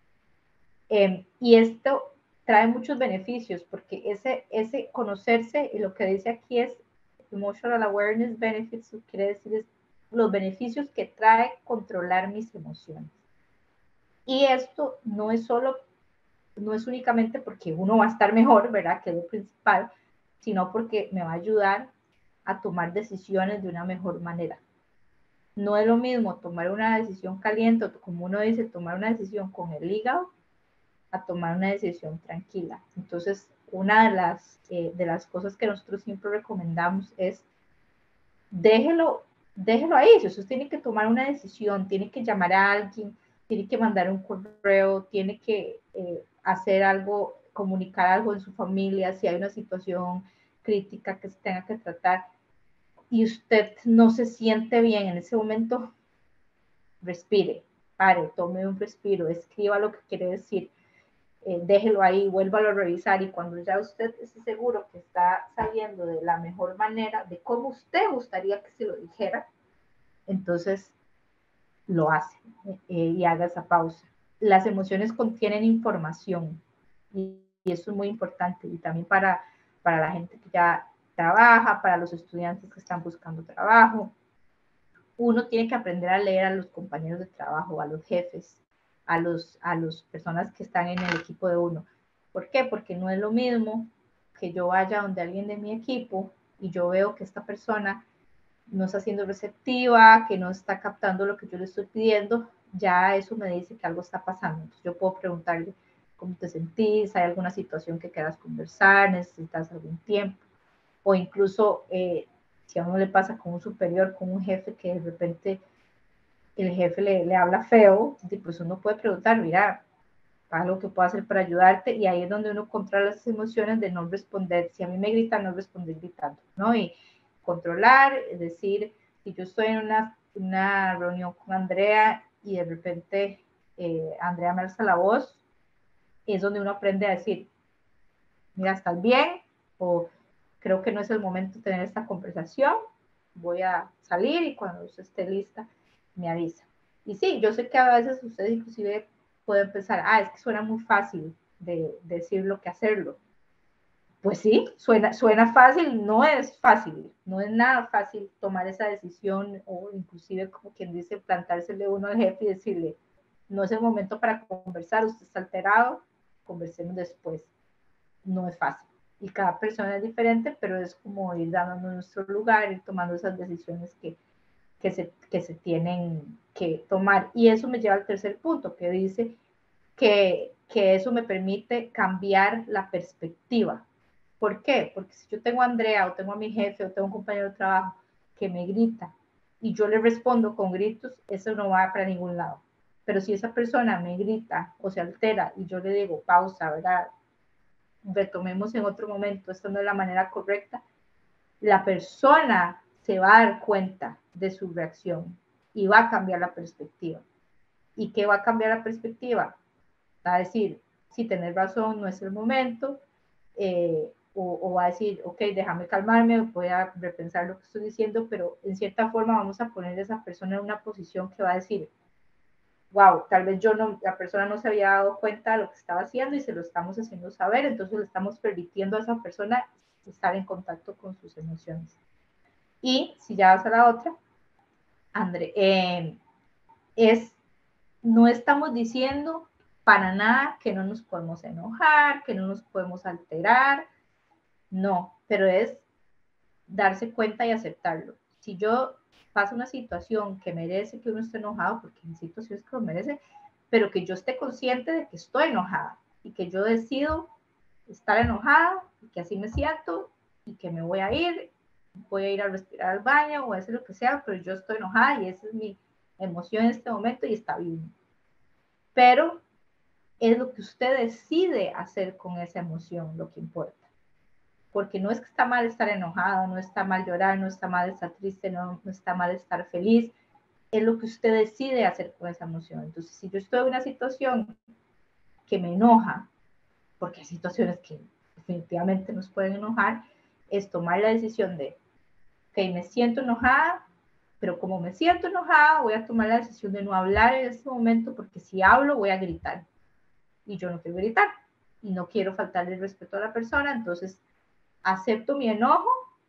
Y esto trae muchos beneficios porque ese conocerse, y lo que dice aquí es emotional awareness benefits, quiere decir es los beneficios que trae controlar mis emociones. Y esto no es únicamente porque uno va a estar mejor, ¿verdad? Que es lo principal, sino porque me va a ayudar a tomar decisiones de una mejor manera. No es lo mismo tomar una decisión caliente, como uno dice, tomar una decisión con el hígado, a tomar una decisión tranquila. Entonces, una de las cosas que nosotros siempre recomendamos es déjelo ahí. Si usted tiene que tomar una decisión, tiene que llamar a alguien, tiene que mandar un correo, tiene que hacer algo, comunicar algo en su familia, si hay una situación crítica que se tenga que tratar y usted no se siente bien en ese momento, respire, pare, tome un respiro, escriba lo que quiere decir. déjelo ahí, vuélvalo a revisar, y cuando ya usted esté seguro que está saliendo de la mejor manera, de cómo usted gustaría que se lo dijera, entonces lo hace y haga esa pausa. Las emociones contienen información y eso es muy importante, y también para la gente que ya trabaja, para los estudiantes que están buscando trabajo. Uno tiene que aprender a leer a los compañeros de trabajo, a los jefes, a las personas que están en el equipo de uno. ¿Por qué? Porque no es lo mismo que yo vaya donde alguien de mi equipo y yo veo que esta persona no está siendo receptiva, que no está captando lo que yo le estoy pidiendo, ya eso me dice que algo está pasando. Entonces yo puedo preguntarle cómo te sentís, hay alguna situación que quieras conversar, necesitas algún tiempo, o incluso si a uno le pasa con un superior, con un jefe que de repente el jefe le habla feo, pues uno puede preguntar, mira, algo que puedo hacer para ayudarte, y ahí es donde uno controla las emociones de no responder. Si a mí me gritan, no responder gritando, ¿no? Y controlar, es decir, si yo estoy en una reunión con Andrea y de repente Andrea me alza la voz, es donde uno aprende a decir, mira, ¿estás bien? O creo que no es el momento de tener esta conversación, voy a salir y cuando usted esté lista, me avisa. Y sí, yo sé que a veces ustedes inclusive pueden pensar, es que suena muy fácil de decirlo que hacerlo. Pues sí, suena fácil, no es fácil, no es nada fácil tomar esa decisión, o inclusive como quien dice, plantársele uno al jefe y decirle, no es el momento para conversar, usted está alterado, conversemos después. No es fácil. Y cada persona es diferente, pero es como ir dándonos nuestro lugar, ir tomando esas decisiones que se tienen que tomar. Y eso me lleva al tercer punto, que dice que eso me permite cambiar la perspectiva. ¿Por qué? Porque si yo tengo a Andrea, o tengo a mi jefe, o tengo un compañero de trabajo que me grita y yo le respondo con gritos, eso no va para ningún lado. Pero si esa persona me grita o se altera y yo le digo pausa, ¿verdad? Retomemos en otro momento, esta no es la manera correcta, la persona se va a dar cuenta de su reacción y va a cambiar la perspectiva. ¿Y qué va a cambiar la perspectiva? Va a decir, si tenés razón, no es el momento, o va a decir, ok, déjame calmarme, voy a repensar lo que estoy diciendo, pero en cierta forma vamos a poner a esa persona en una posición que va a decir, wow, tal vez la persona no se había dado cuenta de lo que estaba haciendo y se lo estamos haciendo saber, entonces le estamos permitiendo a esa persona estar en contacto con sus emociones. Y si ya vas a la otra, André, no estamos diciendo para nada que no nos podemos enojar, que no nos podemos alterar, no, pero es darse cuenta y aceptarlo. Si yo paso una situación que merece que uno esté enojado, porque hay situaciones que lo merece, pero que yo esté consciente de que estoy enojada y que yo decido estar enojada y que así me siento y que me voy a ir a respirar al baño o a hacer lo que sea, pero yo estoy enojada y esa es mi emoción en este momento y está bien. Pero es lo que usted decide hacer con esa emoción lo que importa. Porque no es que está mal estar enojado, no está mal llorar, no está mal estar triste, no está mal estar feliz, es lo que usted decide hacer con esa emoción. Entonces, si yo estoy en una situación que me enoja, porque hay situaciones que definitivamente nos pueden enojar, es tomar la decisión de, ok, me siento enojada, pero como me siento enojada, voy a tomar la decisión de no hablar en este momento, porque si hablo voy a gritar, y yo no quiero gritar, y no quiero faltarle el respeto a la persona, entonces acepto mi enojo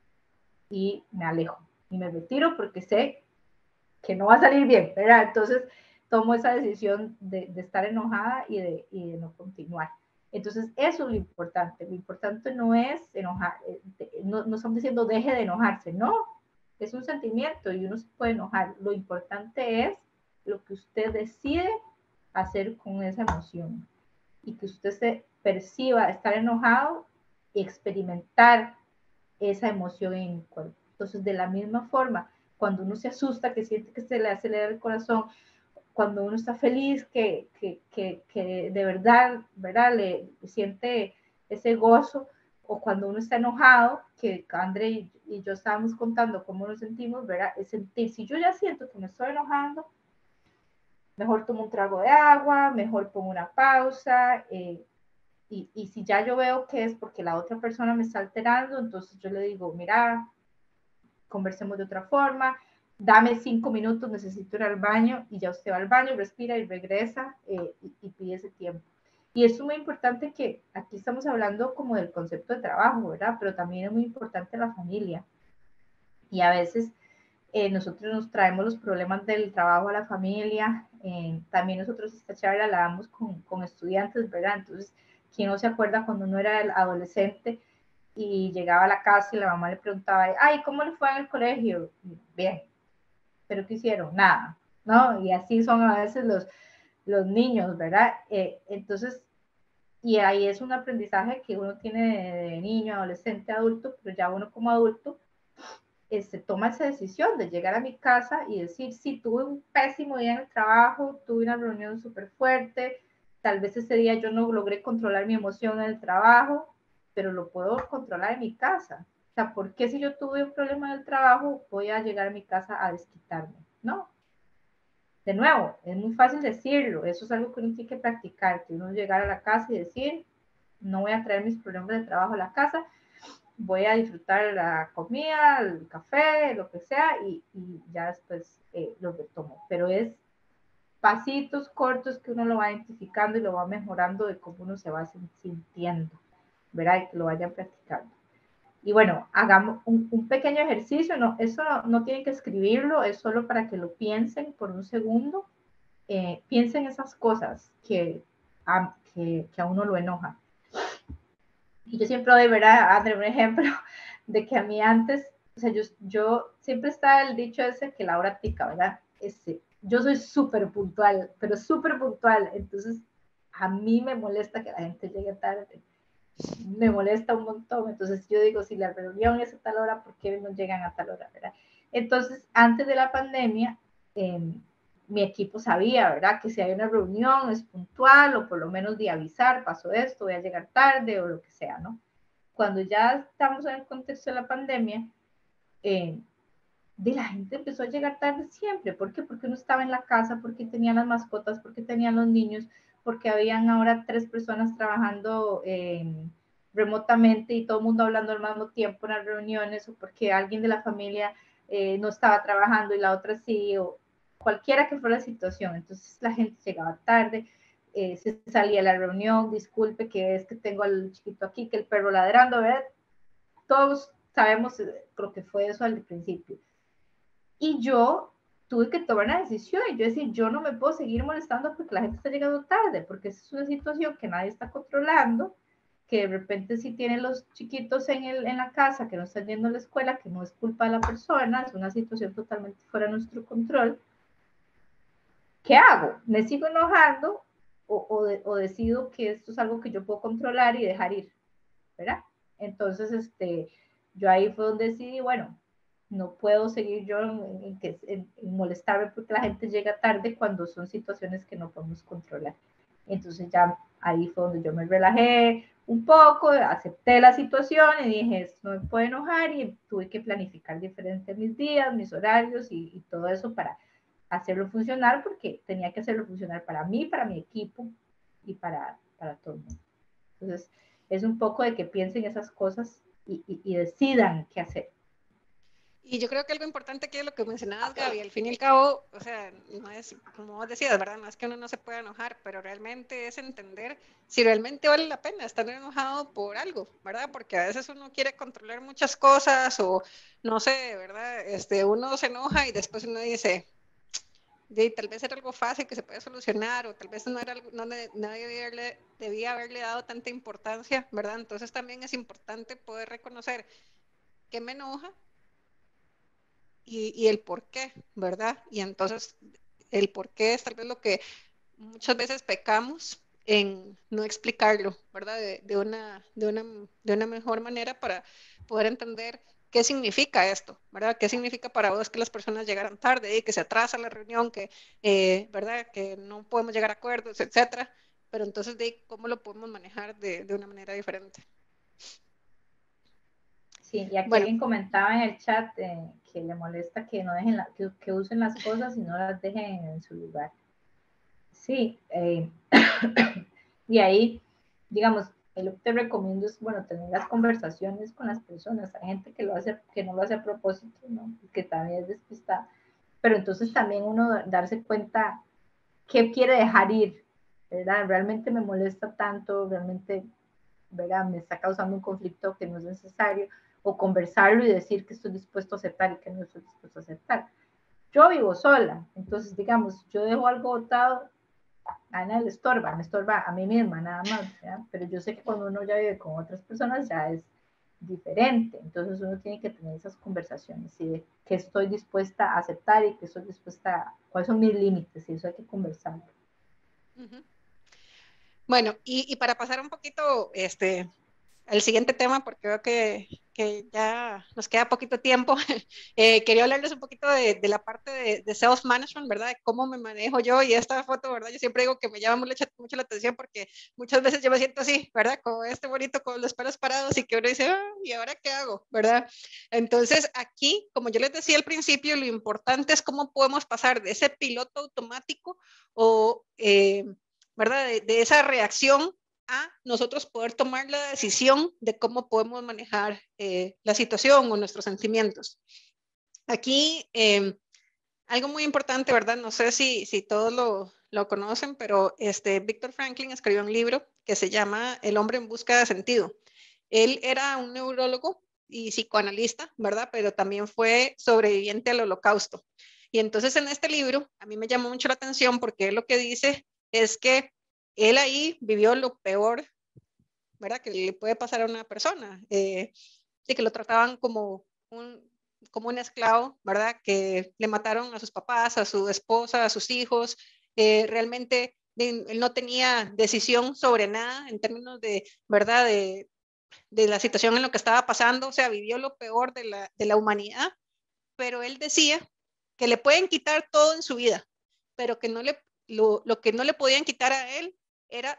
y me alejo, y me retiro porque sé que no va a salir bien, ¿verdad? Entonces tomo esa decisión de estar enojada y de no continuar. Entonces, eso es lo importante. Lo importante no es enojar, no estamos diciendo deje de enojarse, no. Es un sentimiento y uno se puede enojar. Lo importante es lo que usted decide hacer con esa emoción y que usted se perciba estar enojado y experimentar esa emoción en el cuerpo. Entonces, de la misma forma, cuando uno se asusta, que siente que se le acelera el corazón, cuando uno está feliz, que de verdad, le siente ese gozo, o cuando uno está enojado, que André y yo estábamos contando cómo nos sentimos, ¿verdad? Es sentir, si yo ya siento que me estoy enojando, mejor tomo un trago de agua, mejor pongo una pausa, y si ya yo veo que es porque la otra persona me está alterando, entonces yo le digo, mira, conversemos de otra forma, dame 5 minutos, necesito ir al baño, y ya usted va al baño, respira y regresa y pide ese tiempo. Y es muy importante que aquí estamos hablando como del concepto de trabajo, ¿verdad? Pero también es muy importante la familia. Y a veces nosotros nos traemos los problemas del trabajo a la familia. También nosotros esta charla la damos con estudiantes, ¿verdad? Entonces, ¿quién no se acuerda cuando uno era el adolescente y llegaba a la casa y la mamá le preguntaba, ay, ¿cómo le fue en el colegio? Bien, pero ¿qué hicieron? Nada, ¿no? Y así son a veces los niños, ¿verdad? Entonces, y ahí es un aprendizaje que uno tiene de niño, adolescente, adulto, pero ya uno como adulto toma esa decisión de llegar a mi casa y decir, sí, tuve un pésimo día en el trabajo, tuve una reunión súper fuerte, tal vez ese día yo no logré controlar mi emoción en el trabajo, pero lo puedo controlar en mi casa. O sea, ¿por qué si yo tuve un problema en el trabajo voy a llegar a mi casa a desquitarme? No. De nuevo, es muy fácil decirlo, eso es algo que uno tiene que practicar, que uno llegar a la casa y decir, no voy a traer mis problemas de trabajo a la casa, voy a disfrutar la comida, el café, lo que sea, y ya después lo retomo. Pero es pasitos cortos que uno lo va identificando y lo va mejorando de cómo uno se va sintiendo, ¿verdad? Y que lo vayan practicando. Y bueno, hagamos un pequeño ejercicio, no, eso no tienen que escribirlo, es solo para que lo piensen por un segundo. Piensen esas cosas que a uno lo enoja. Y yo siempre doy, ¿verdad, André, un ejemplo de que a mí antes, o sea, yo siempre está el dicho ese que la hora tica, ¿verdad? Yo soy súper puntual, pero súper puntual, entonces a mí me molesta que la gente llegue tarde, me molesta un montón, entonces yo digo, si la reunión es a tal hora, ¿por qué no llegan a tal hora, verdad? Entonces, antes de la pandemia, mi equipo sabía, ¿verdad? Que si hay una reunión es puntual o por lo menos de avisar, pasó esto, voy a llegar tarde o lo que sea, ¿no? Cuando ya estamos en el contexto de la pandemia, de la gente empezó a llegar tarde siempre. ¿Por qué? Porque uno estaba en la casa, porque tenían las mascotas, porque tenían los niños, porque habían ahora 3 personas trabajando remotamente y todo el mundo hablando al mismo tiempo en las reuniones, o porque alguien de la familia no estaba trabajando y la otra sí, o cualquiera que fuera la situación. Entonces la gente llegaba tarde, se salía a la reunión, disculpe que es que tengo al chiquito aquí, que el perro ladrando, ¿verdad? Todos sabemos, creo que fue eso al principio. Y yo tuve que tomar una decisión y yo decía, yo no me puedo seguir molestando porque la gente está llegando tarde, porque es una situación que nadie está controlando, que de repente si tienen los chiquitos en la casa, que no están yendo a la escuela, que no es culpa de la persona, es una situación totalmente fuera de nuestro control. ¿Qué hago? ¿Me sigo enojando o decido que esto es algo que yo puedo controlar y dejar ir? ¿Verdad? Entonces, yo ahí fue donde decidí, bueno, no puedo seguir yo en molestarme porque la gente llega tarde cuando son situaciones que no podemos controlar. Entonces ya ahí fue donde yo me relajé un poco, acepté la situación y dije, esto no me puede enojar, y tuve que planificar diferente mis días, mis horarios y todo eso para hacerlo funcionar, porque tenía que hacerlo funcionar para mí, para mi equipo y para todo el mundo. Entonces, es un poco de que piensen esas cosas y decidan qué hacer. Y yo creo que algo importante aquí es lo que mencionabas, Gaby, al fin y al cabo, o sea, no es, como vos decías, ¿verdad? No es que uno no se pueda enojar, pero realmente es entender si realmente vale la pena estar enojado por algo, ¿verdad? Porque a veces uno quiere controlar muchas cosas o, no sé, ¿verdad? Uno se enoja y después uno dice, tal vez era algo fácil que se puede solucionar o tal vez no era algo, nadie debía haberle dado tanta importancia, ¿verdad? Entonces también es importante poder reconocer qué me enoja y el por qué, ¿verdad? Y entonces el por qué es tal vez lo que muchas veces pecamos en no explicarlo, ¿verdad? De una mejor manera para poder entender qué significa esto, ¿verdad? ¿Qué significa para vos que las personas llegaran tarde y que se atrasa la reunión, que, ¿verdad? Que no podemos llegar a acuerdos, etcétera. Pero entonces, ¿cómo lo podemos manejar de una manera diferente? Sí, y aquí Bueno, alguien comentaba en el chat que le molesta que no dejen que usen las cosas y no las dejen en su lugar. Sí, y ahí, digamos, lo que te recomiendo es, bueno, tener las conversaciones con las personas. Hay gente que no lo hace a propósito, ¿no? Que también es despistada. Pero entonces también uno darse cuenta qué quiere dejar ir, ¿verdad? Realmente me molesta tanto, realmente, ¿verdad? Me está causando un conflicto que no es necesario, o conversarlo y decir que estoy dispuesto a aceptar y que no estoy dispuesto a aceptar. Yo vivo sola, entonces, digamos, yo dejo algo botado, a nadie le estorba, me estorba a mí misma nada más, ¿verdad? Pero yo sé que cuando uno ya vive con otras personas ya es diferente, entonces uno tiene que tener esas conversaciones y de qué estoy dispuesta a aceptar y qué estoy dispuesta, cuáles son mis límites, y eso hay que conversarlo. Bueno, y para pasar un poquito al siguiente tema, porque veo que ya nos queda poquito tiempo, quería hablarles un poquito de la parte de self-management, ¿verdad? De cómo me manejo yo y esta foto, ¿verdad? Yo siempre digo que me llama mucho la atención porque muchas veces yo me siento así, ¿verdad? Como este bonito con los pelos parados y que uno dice, ah, ¿y ahora qué hago? ¿Verdad? Entonces, aquí, como yo les decía al principio, lo importante es cómo podemos pasar de ese piloto automático o, ¿verdad? De esa reacción a nosotros poder tomar la decisión de cómo podemos manejar la situación o nuestros sentimientos. Aquí, algo muy importante, ¿verdad? No sé si todos lo conocen, pero Viktor Frankl escribió un libro que se llama El hombre en busca de sentido. Él era un neurólogo y psicoanalista, ¿verdad? Pero también fue sobreviviente al Holocausto. Y entonces en este libro a mí me llamó mucho la atención porque él lo que dice es que él ahí vivió lo peor, ¿verdad? Que le puede pasar a una persona, de que lo trataban como un esclavo, ¿verdad? Que le mataron a sus papás, a su esposa, a sus hijos. Realmente él no tenía decisión sobre nada en términos de, ¿verdad? De la situación en lo que estaba pasando, o sea, vivió lo peor de la humanidad, pero él decía que le pueden quitar todo en su vida, pero que lo que no le podían quitar a él era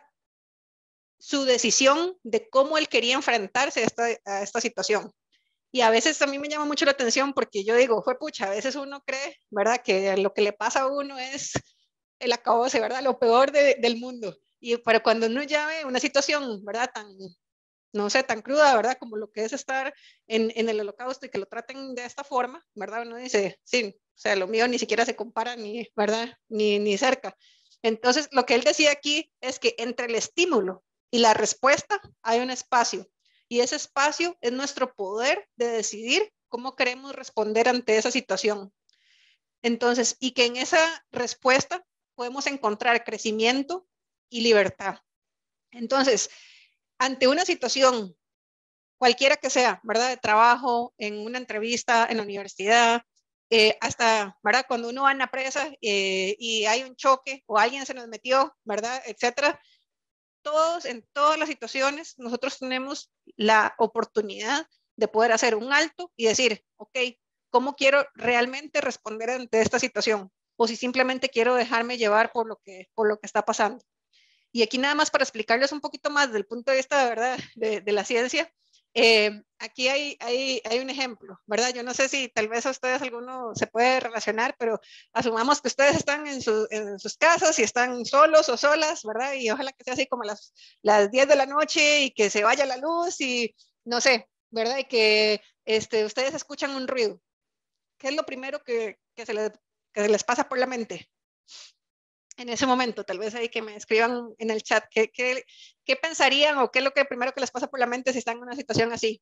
su decisión de cómo él quería enfrentarse a esta situación. Y a veces a mí me llama mucho la atención porque yo digo, fue pucha, a veces uno cree, ¿verdad? Que lo que le pasa a uno es el acabose, ¿verdad? Lo peor del mundo. Pero cuando uno ya ve una situación, ¿verdad? No sé, tan cruda, ¿verdad? Como lo que es estar en el holocausto y que lo traten de esta forma, ¿verdad? Uno dice, sí, o sea, lo mío ni siquiera se compara, ni, ¿verdad? Ni cerca. Entonces, lo que él decía aquí es que entre el estímulo y la respuesta hay un espacio. Y ese espacio es nuestro poder de decidir cómo queremos responder ante esa situación. Entonces, y que en esa respuesta podemos encontrar crecimiento y libertad. Entonces, ante una situación, cualquiera que sea, ¿verdad? De trabajo, en una entrevista, en la universidad, hasta, ¿verdad? Cuando uno va en la presa y hay un choque o alguien se nos metió, ¿verdad? Etcétera. Todos, en todas las situaciones, nosotros tenemos la oportunidad de poder hacer un alto y decir, ok, ¿cómo quiero realmente responder ante esta situación? O si simplemente quiero dejarme llevar por lo que está pasando. Y aquí nada más para explicarles un poquito más del punto de vista, ¿verdad? De la ciencia. Aquí hay un ejemplo, ¿verdad? Yo no sé si tal vez a ustedes alguno se puede relacionar, pero asumamos que ustedes están en sus casas y están solos o solas, ¿verdad? Y ojalá que sea así como las 10 de la noche y que se vaya la luz y no sé, ¿verdad? Y que ustedes escuchan un ruido. ¿Qué es lo primero que se les pasa por la mente? En ese momento, tal vez ahí que me escriban en el chat qué pensarían o qué es lo que primero que les pasa por la mente si están en una situación así.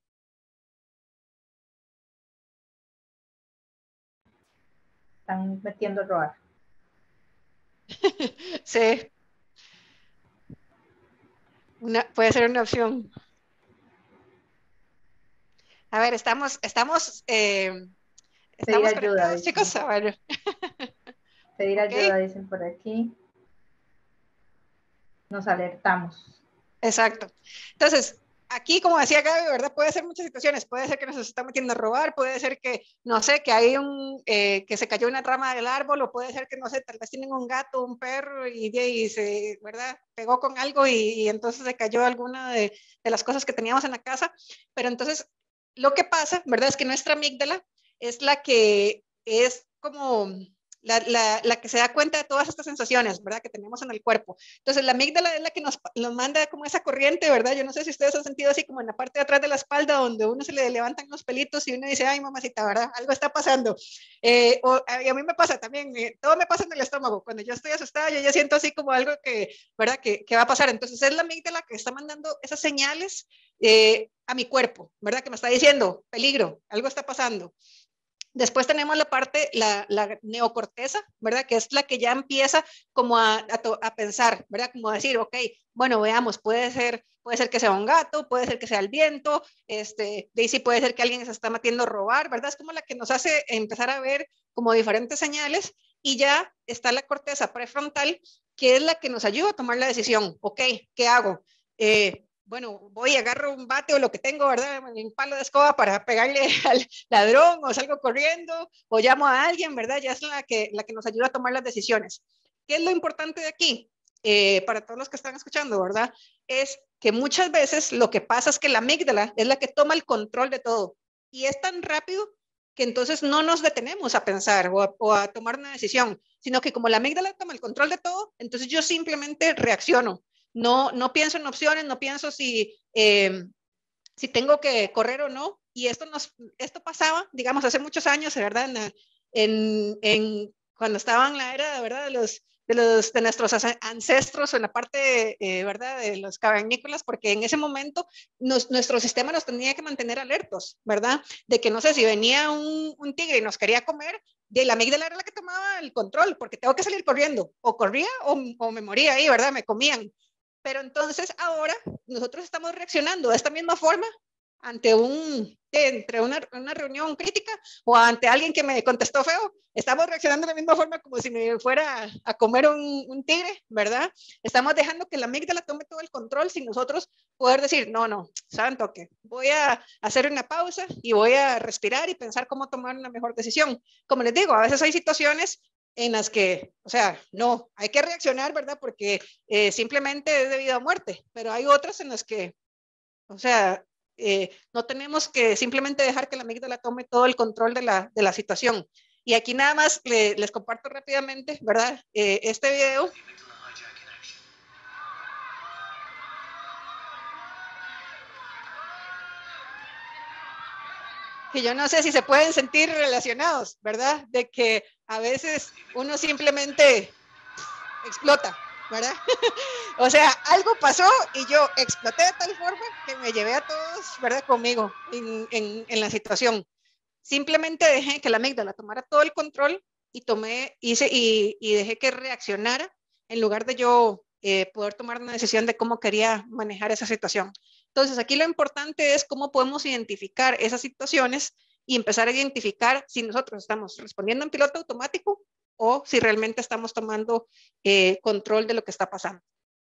Están metiendo a robar. Sí, puede ser una opción. A ver, Pedir estamos ayuda, conectados, dicen. chicos. A ver, Pedir ok, ayuda, dicen por aquí. Nos alertamos. exacto. Entonces, aquí, como decía Gaby, ¿verdad? Puede ser muchas situaciones. Puede ser que nos están metiendo a robar, puede ser que, no sé, que hay que se cayó una rama del árbol, o puede ser que, no sé, tal vez tienen un gato, un perro, y se, ¿verdad? Pegó con algo y entonces se cayó alguna de las cosas que teníamos en la casa. Pero entonces, lo que pasa, ¿verdad? Es que nuestra amígdala es la que es como la que se da cuenta de todas estas sensaciones, ¿verdad? Que tenemos en el cuerpo. Entonces, la amígdala es la que nos manda como esa corriente, ¿verdad? Yo no sé si ustedes han sentido así como en la parte de atrás de la espalda, donde uno se le levantan los pelitos y uno dice, ay, mamacita, ¿verdad? Algo está pasando. Y a mí me pasa también, todo me pasa en el estómago. Cuando yo estoy asustada, yo ya siento así como algo que, ¿verdad? Que va a pasar. Entonces, es la amígdala que está mandando esas señales a mi cuerpo, ¿verdad? Que me está diciendo, peligro, algo está pasando. Después tenemos la parte, la neocorteza, ¿verdad? Que es la que ya empieza como a pensar, ¿verdad? Como a decir, ok, bueno, veamos, puede ser que sea un gato, puede ser que sea el viento, de ahí sí puede ser que alguien se está metiendo a robar, ¿verdad? Es como la que nos hace empezar a ver como diferentes señales y ya está la corteza prefrontal, que es la que nos ayuda a tomar la decisión, ok, ¿qué hago? Bueno, voy y agarro un bate o lo que tengo, ¿verdad? Un palo de escoba para pegarle al ladrón o salgo corriendo o llamo a alguien, ¿verdad? Ya es la que nos ayuda a tomar las decisiones. ¿Qué es lo importante de aquí? Para todos los que están escuchando, ¿verdad? Es que muchas veces lo que pasa es que la amígdala es la que toma el control de todo y es tan rápido que entonces no nos detenemos a pensar o a tomar una decisión, sino que como la amígdala toma el control de todo, entonces yo simplemente reacciono. No pienso en opciones, no pienso si tengo que correr o no. Y esto pasaba, digamos, hace muchos años, ¿verdad? Cuando estaba en la era, ¿verdad? De nuestros ancestros en la parte, ¿verdad? De los cavernícolas, porque en ese momento nuestro sistema nos tenía que mantener alertos, ¿verdad? De que no sé si venía un tigre y nos quería comer, de la amígdala era la que tomaba el control, porque tengo que salir corriendo, o corría o me moría ahí, ¿verdad? Me comían. Pero entonces ahora nosotros estamos reaccionando de esta misma forma ante entre una reunión crítica o ante alguien que me contestó feo. Estamos reaccionando de la misma forma como si me fuera a comer un tigre, ¿verdad? Estamos dejando que la amígdala tome todo el control sin nosotros poder decir, no, santo, que voy a hacer una pausa y voy a respirar y pensar cómo tomar una mejor decisión. Como les digo, a veces hay situaciones en las que, o sea, no, hay que reaccionar, ¿verdad? Porque simplemente es de vida o muerte, pero hay otras en las que, o sea, no tenemos que simplemente dejar que la amígdala tome todo el control de la situación. Y aquí nada más les comparto rápidamente, ¿verdad? Este video. Que yo no sé si se pueden sentir relacionados, ¿verdad? De que a veces uno simplemente explota, ¿verdad? O sea, algo pasó y yo exploté de tal forma que me llevé a todos, ¿verdad? Conmigo en la situación. Simplemente dejé que la amígdala tomara todo el control y dejé que reaccionara en lugar de yo poder tomar una decisión de cómo quería manejar esa situación. Entonces, aquí lo importante es cómo podemos identificar esas situaciones y empezar a identificar si nosotros estamos respondiendo en piloto automático o si realmente estamos tomando control de lo que está pasando.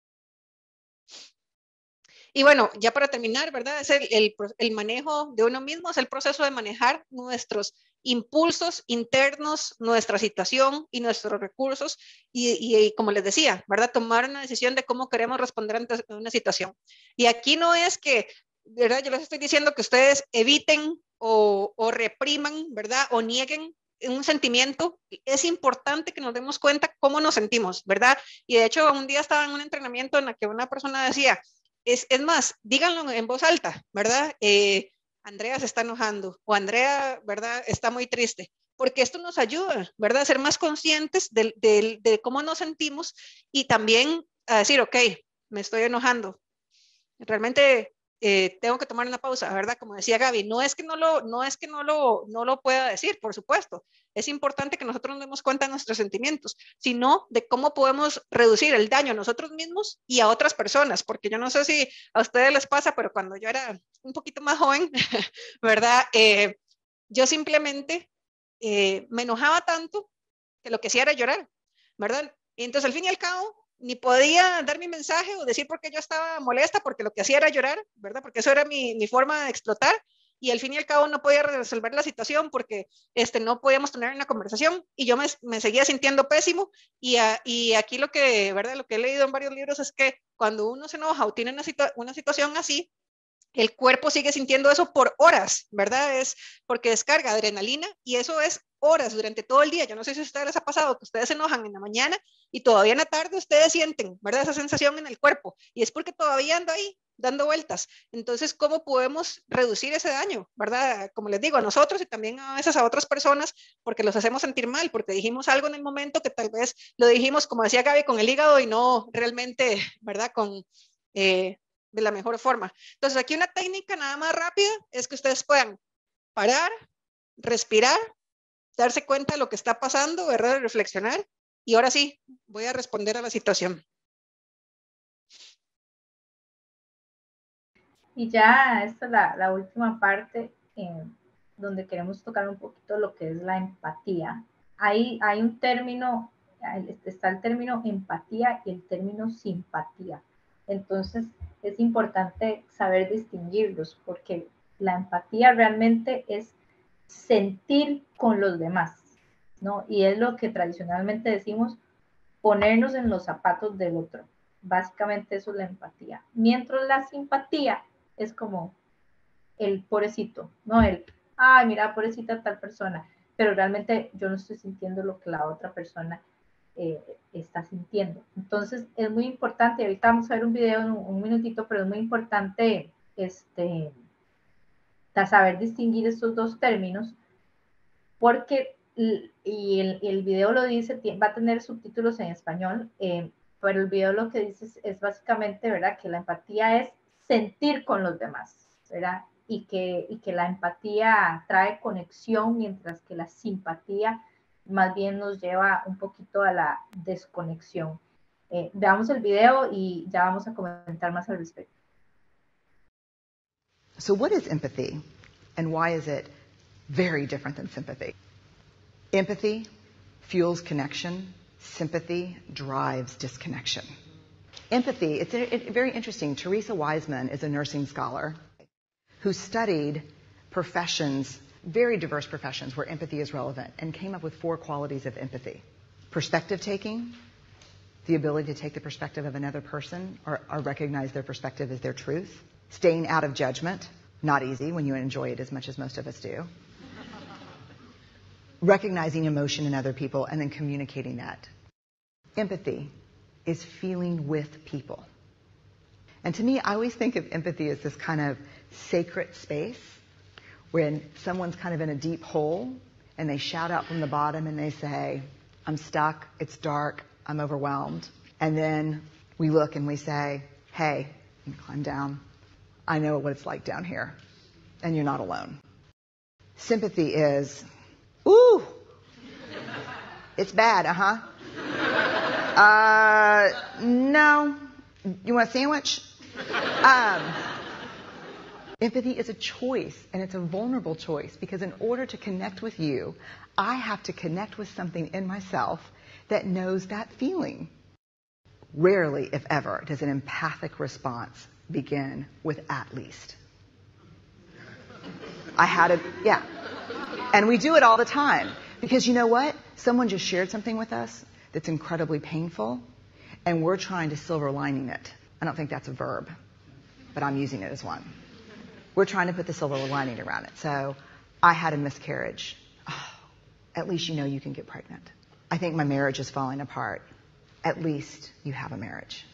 Y bueno, ya para terminar, ¿verdad? Es el manejo de uno mismo, es el proceso de manejar nuestros impulsos internos, nuestra situación y nuestros recursos. Y como les decía, ¿verdad? Tomar una decisión de cómo queremos responder ante una situación. Y aquí no es que, ¿verdad? Yo les estoy diciendo que ustedes eviten o repriman, ¿verdad? O nieguen un sentimiento. Es importante que nos demos cuenta cómo nos sentimos, ¿verdad? Y de hecho, un día estaba en un entrenamiento en la que una persona decía, es más, díganlo en voz alta, ¿verdad? Andrea se está enojando o Andrea, ¿verdad? Está muy triste, porque esto nos ayuda, ¿verdad? A ser más conscientes de cómo nos sentimos y también a decir, ok, me estoy enojando. Realmente tengo que tomar una pausa, ¿verdad? Como decía Gaby, no es que no lo pueda decir, por supuesto. Es importante que nosotros nos demos cuenta de nuestros sentimientos, sino de cómo podemos reducir el daño a nosotros mismos y a otras personas, porque yo no sé si a ustedes les pasa, pero cuando yo era un poquito más joven, ¿verdad? Yo simplemente me enojaba tanto que lo que hacía era llorar, ¿verdad? Y entonces al fin y al cabo ni podía dar mi mensaje o decir por qué yo estaba molesta, porque lo que hacía era llorar, ¿verdad? Porque eso era mi forma de explotar y al fin y al cabo no podía resolver la situación porque no podíamos tener una conversación y yo me seguía sintiendo pésimo y aquí ¿verdad? Lo que he leído en varios libros es que cuando uno se enoja o tiene una situación así, el cuerpo sigue sintiendo eso por horas, ¿verdad? Es porque descarga adrenalina y eso es horas durante todo el día. Yo no sé si a ustedes les ha pasado que ustedes se enojan en la mañana y todavía en la tarde ustedes sienten, ¿verdad? Esa sensación en el cuerpo y es porque todavía anda ahí dando vueltas. Entonces, ¿cómo podemos reducir ese daño, ¿verdad? Como les digo, a nosotros y también a veces a otras personas, porque los hacemos sentir mal, porque dijimos algo en el momento que tal vez lo dijimos, como decía Gaby, con el hígado y no realmente, ¿verdad? De la mejor forma. Entonces, aquí una técnica nada más rápida es que ustedes puedan parar, respirar, darse cuenta de lo que está pasando, ¿verdad? Reflexionar. Y ahora sí, voy a responder a la situación. Y ya esta es la última parte donde queremos tocar un poquito lo que es la empatía. Hay un término, está el término empatía y el término simpatía. Entonces es importante saber distinguirlos porque la empatía realmente es sentir con los demás, ¿no? Y es lo que tradicionalmente decimos, ponernos en los zapatos del otro. Básicamente eso es la empatía. Mientras la simpatía es como el pobrecito, no el, ay, mira, pobrecita tal persona, pero realmente yo no estoy sintiendo lo que la otra persona está sintiendo. Entonces es muy importante, ahorita vamos a ver un video en un minutito, pero es muy importante saber distinguir estos dos términos porque, y el video lo dice, va a tener subtítulos en español, pero el video lo que dice es básicamente, ¿verdad? Que la empatía es sentir con los demás, ¿verdad? Y que la empatía trae conexión, mientras que la simpatía más bien nos lleva un poquito a la desconexión. Veamos el video y ya vamos a comentar más al respecto. So what is empathy, and why is it very different than sympathy? Empathy fuels connection. Sympathy drives disconnection. Empathy, it's very interesting. Teresa Wiseman is a nursing scholar who studied professions, very diverse professions where empathy is relevant, and came up with 4 qualities of empathy. Perspective taking, the ability to take the perspective of another person or recognize their perspective as their truth. Staying out of judgment, not easy when you enjoy it as much as most of us do. Recognizing emotion in other people and then communicating that. Empathy is feeling with people. And to me, I always think of empathy as this kind of sacred space when someone's kind of in a deep hole and they shout out from the bottom and they say, I'm stuck, it's dark, I'm overwhelmed. And then we look and we say, hey, you climb down. I know what it's like down here, and you're not alone. Sympathy is, ooh, it's bad, no, you want a sandwich? Empathy is a choice, and it's a vulnerable choice, because in order to connect with you, I have to connect with something in myself that knows that feeling. Rarely, if ever, does an empathic response begin with at least. Yeah. And we do it all the time. Because you know what? Someone just shared something with us that's incredibly painful, and we're trying to silver lining it. I don't think that's a verb, but I'm using it as one. We're trying to put the silver lining around it. So, I had a miscarriage. Oh, at least you know you can get pregnant. I think my marriage is falling apart. At least you have a marriage.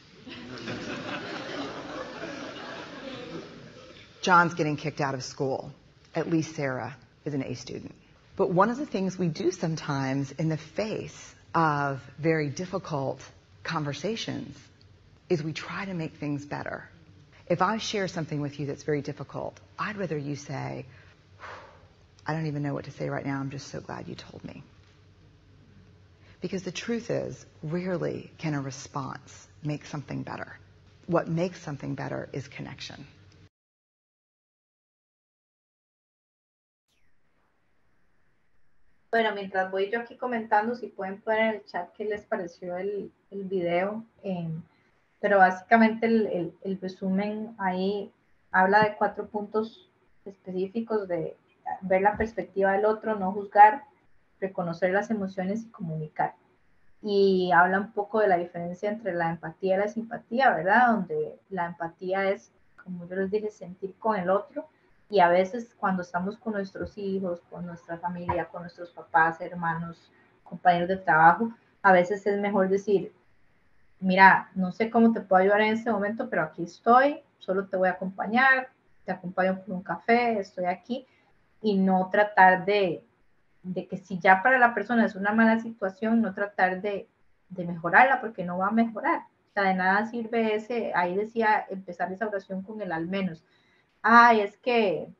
John's getting kicked out of school. At least Sarah is an A student. But one of the things we do sometimes in the face of very difficult conversations is we try to make things better. If I share something with you that's very difficult, I'd rather you say, I don't even know what to say right now, I'm just so glad you told me. Because the truth is, rarely can a response make something better. What makes something better is connection. Bueno, mientras voy yo aquí comentando, si pueden poner en el chat qué les pareció el video. Pero básicamente el resumen ahí habla de 4 puntos específicos de ver la perspectiva del otro, no juzgar, reconocer las emociones y comunicar. Y habla un poco de la diferencia entre la empatía y la simpatía, ¿verdad? Donde la empatía es como yo les dije, sentir con el otro. Y a veces cuando estamos con nuestros hijos, con nuestra familia, con nuestros papás, hermanos, compañeros de trabajo, a veces es mejor decir, mira, no sé cómo te puedo ayudar en este momento, pero aquí estoy, solo te voy a acompañar, te acompaño por un café, estoy aquí, y no tratar de que si ya para la persona es una mala situación, no tratar de mejorarla, porque no va a mejorar. O sea, de nada sirve ese, ahí decía, empezar esa oración con el al menos. Ay, es que,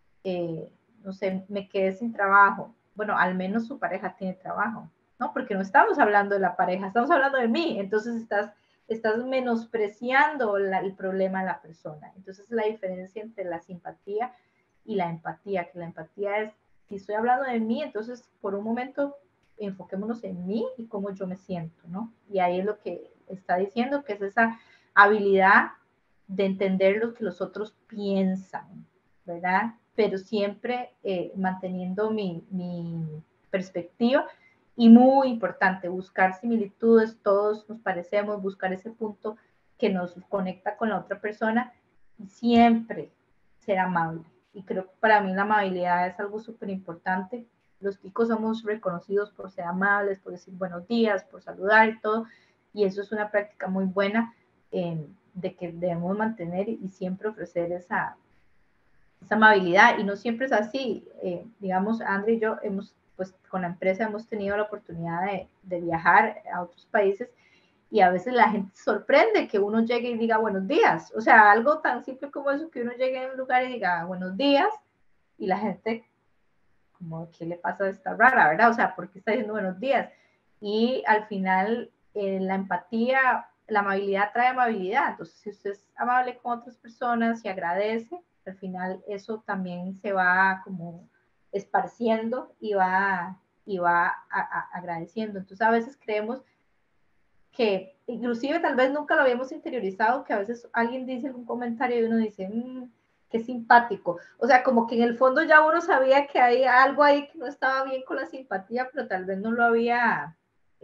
no sé, me quedé sin trabajo. Bueno, al menos su pareja tiene trabajo, ¿no? Porque no estamos hablando de la pareja, estamos hablando de mí. Entonces estás menospreciando el problema de la persona. Entonces la diferencia entre la simpatía y la empatía, que la empatía es, si estoy hablando de mí, entonces por un momento enfoquémonos en mí y cómo yo me siento, ¿no? Y ahí es lo que está diciendo, que es esa habilidad de entender lo que los otros piensan, ¿verdad? Pero siempre manteniendo mi perspectiva. Y muy importante, buscar similitudes, todos nos parecemos, buscar ese punto que nos conecta con la otra persona y siempre ser amable. Y creo que para mí la amabilidad es algo súper importante. Los chicos somos reconocidos por ser amables, por decir buenos días, por saludar y todo. Y eso es una práctica muy buena de que debemos mantener y siempre ofrecer esa amabilidad. Y no siempre es así. Digamos, André y yo hemos, pues con la empresa hemos tenido la oportunidad de viajar a otros países y a veces la gente se sorprende que uno llegue y diga buenos días. O sea, algo tan simple como eso, que uno llegue a un lugar y diga buenos días y la gente como, ¿qué le pasa a esta rara, verdad? O sea, ¿por qué está diciendo buenos días? Y al final la empatía, la amabilidad trae amabilidad. Entonces, si usted es amable con otras personas y agradece, al final eso también se va como esparciendo y va agradeciendo. Entonces, a veces creemos que inclusive tal vez nunca lo habíamos interiorizado, que a veces alguien dice algún comentario y uno dice, qué simpático. O sea, como que en el fondo ya uno sabía que hay algo ahí que no estaba bien con la simpatía, pero tal vez no lo había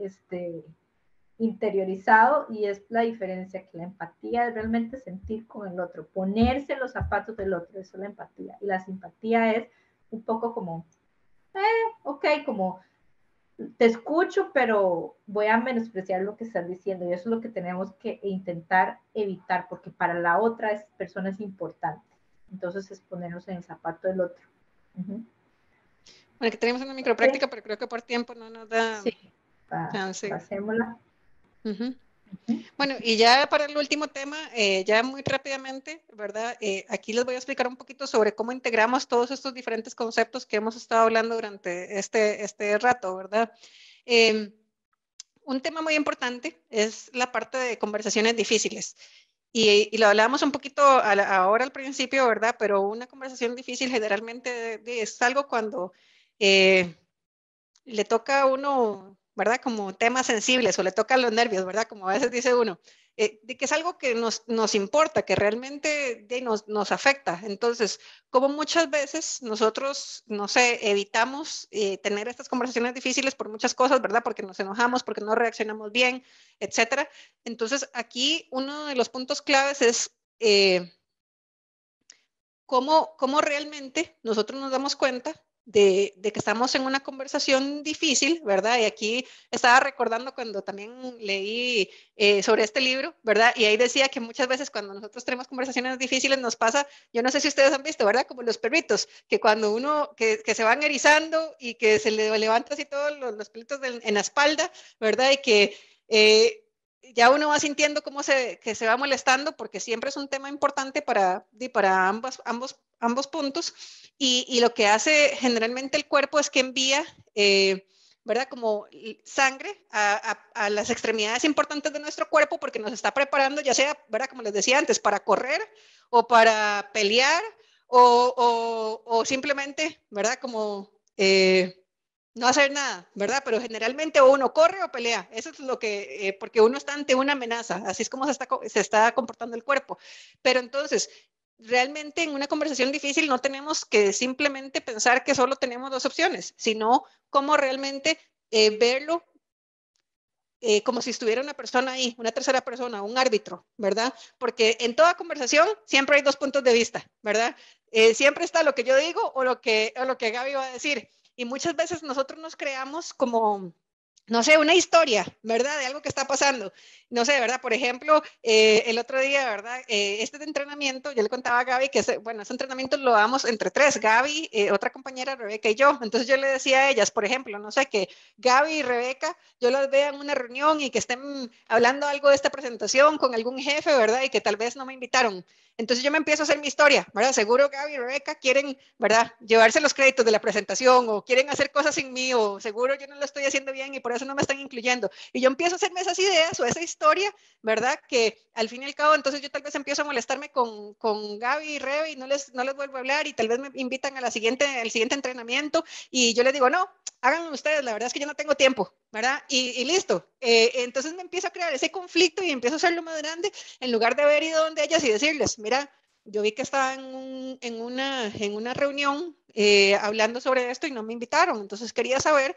interiorizado, y es la diferencia, que la empatía es realmente sentir con el otro, ponerse en los zapatos del otro, eso es la empatía. Y la simpatía es un poco como, ok, como te escucho, pero voy a menospreciar lo que estás diciendo, y eso es lo que tenemos que intentar evitar, porque para la otra persona es importante. Entonces es ponernos en el zapato del otro. Bueno, aquí tenemos una micropráctica, sí, pero creo que por tiempo no nos da chance. Pasémosla. Bueno, y ya para el último tema, ya muy rápidamente, ¿verdad? Aquí les voy a explicar un poquito sobre cómo integramos todos estos diferentes conceptos que hemos estado hablando durante este rato, ¿verdad? Un tema muy importante es la parte de conversaciones difíciles. Y lo hablábamos un poquito ahora al principio, ¿verdad? Pero una conversación difícil generalmente es algo cuando le toca a uno, ¿verdad? Como temas sensibles o le toca los nervios, ¿verdad? Como a veces dice uno, de que es algo que nos importa, que realmente nos afecta. Entonces, como muchas veces nosotros, no sé, evitamos tener estas conversaciones difíciles por muchas cosas, ¿verdad? Porque nos enojamos, porque no reaccionamos bien, etcétera. Entonces, aquí uno de los puntos claves es cómo realmente nosotros nos damos cuenta de que estamos en una conversación difícil, ¿verdad? Y aquí estaba recordando cuando también leí sobre este libro, ¿verdad? Y ahí decía que muchas veces cuando nosotros tenemos conversaciones difíciles nos pasa, yo no sé si ustedes han visto, ¿verdad? Como los perritos, que cuando uno, que se van erizando y que se le levanta así todos los pelitos en la espalda, ¿verdad? Y que ya uno va sintiendo cómo que se va molestando, porque siempre es un tema importante para ambos puntos, y lo que hace generalmente el cuerpo es que envía, ¿verdad? Como sangre a las extremidades importantes de nuestro cuerpo, porque nos está preparando, ya sea, ¿verdad? Como les decía antes, para correr o para pelear o simplemente, ¿verdad? Como no hacer nada, ¿verdad? Pero generalmente o uno corre o pelea. Eso es lo que, porque uno está ante una amenaza. Así es como se está comportando el cuerpo. Pero entonces, realmente en una conversación difícil no tenemos que simplemente pensar que solo tenemos dos opciones, sino cómo realmente verlo como si estuviera una persona ahí, una tercera persona, un árbitro, ¿verdad? Porque en toda conversación siempre hay dos puntos de vista, ¿verdad? Siempre está lo que yo digo o lo que Gaby va a decir. Y muchas veces nosotros nos creamos como, no sé, una historia, ¿verdad? De algo que está pasando. No sé, ¿verdad? Por ejemplo, el otro día, ¿verdad? Este entrenamiento, yo le contaba a Gaby que, ese entrenamiento lo damos entre tres, Gaby, otra compañera, Rebeca y yo. Entonces yo le decía a ellas, por ejemplo, no sé, que Gaby y Rebeca, yo las vea en una reunión y que estén hablando algo de esta presentación con algún jefe, ¿verdad? Y que tal vez no me invitaron. Entonces yo me empiezo a hacer mi historia, ¿verdad? Seguro Gaby y Rebeca quieren, ¿verdad? Llevarse los créditos de la presentación o quieren hacer cosas sin mí o seguro yo no lo estoy haciendo bien y por eso no me están incluyendo. Y yo empiezo a hacerme esas ideas o esa historia, ¿verdad? Que al fin y al cabo, entonces yo tal vez empiezo a molestarme con Gaby y Rebe y no les vuelvo a hablar y tal vez me invitan al siguiente entrenamiento y yo les digo, no, háganlo ustedes, la verdad es que yo no tengo tiempo, ¿verdad? Y listo. Entonces me empiezo a crear ese conflicto y empiezo a hacerlo más grande en lugar de haber ido donde ellas y decirles, mira, yo vi que estaba en una reunión hablando sobre esto y no me invitaron, entonces quería saber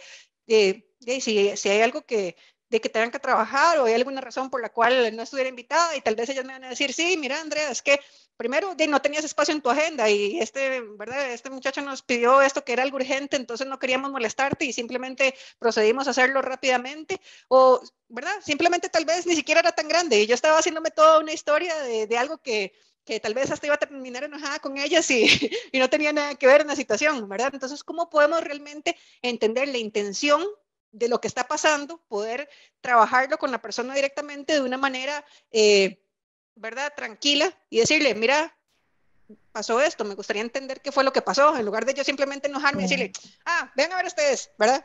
si hay algo de que tengan que trabajar o hay alguna razón por la cual no estuviera invitada y tal vez ellas me van a decir, sí, mira, Andrea, es que primero no tenías espacio en tu agenda y ¿verdad? Este muchacho nos pidió esto que era algo urgente, entonces no queríamos molestarte y simplemente procedimos a hacerlo rápidamente o, ¿verdad? Simplemente tal vez ni siquiera era tan grande y yo estaba haciéndome toda una historia de algo que tal vez hasta iba a terminar enojada con ellas y no tenía nada que ver en la situación, ¿verdad? Entonces, ¿cómo podemos realmente entender la intención de lo que está pasando, poder trabajarlo con la persona directamente de una manera, ¿verdad? Tranquila y decirle, mira, pasó esto, me gustaría entender qué fue lo que pasó, en lugar de yo simplemente enojarme y decirle, ven a ver ustedes, ¿verdad?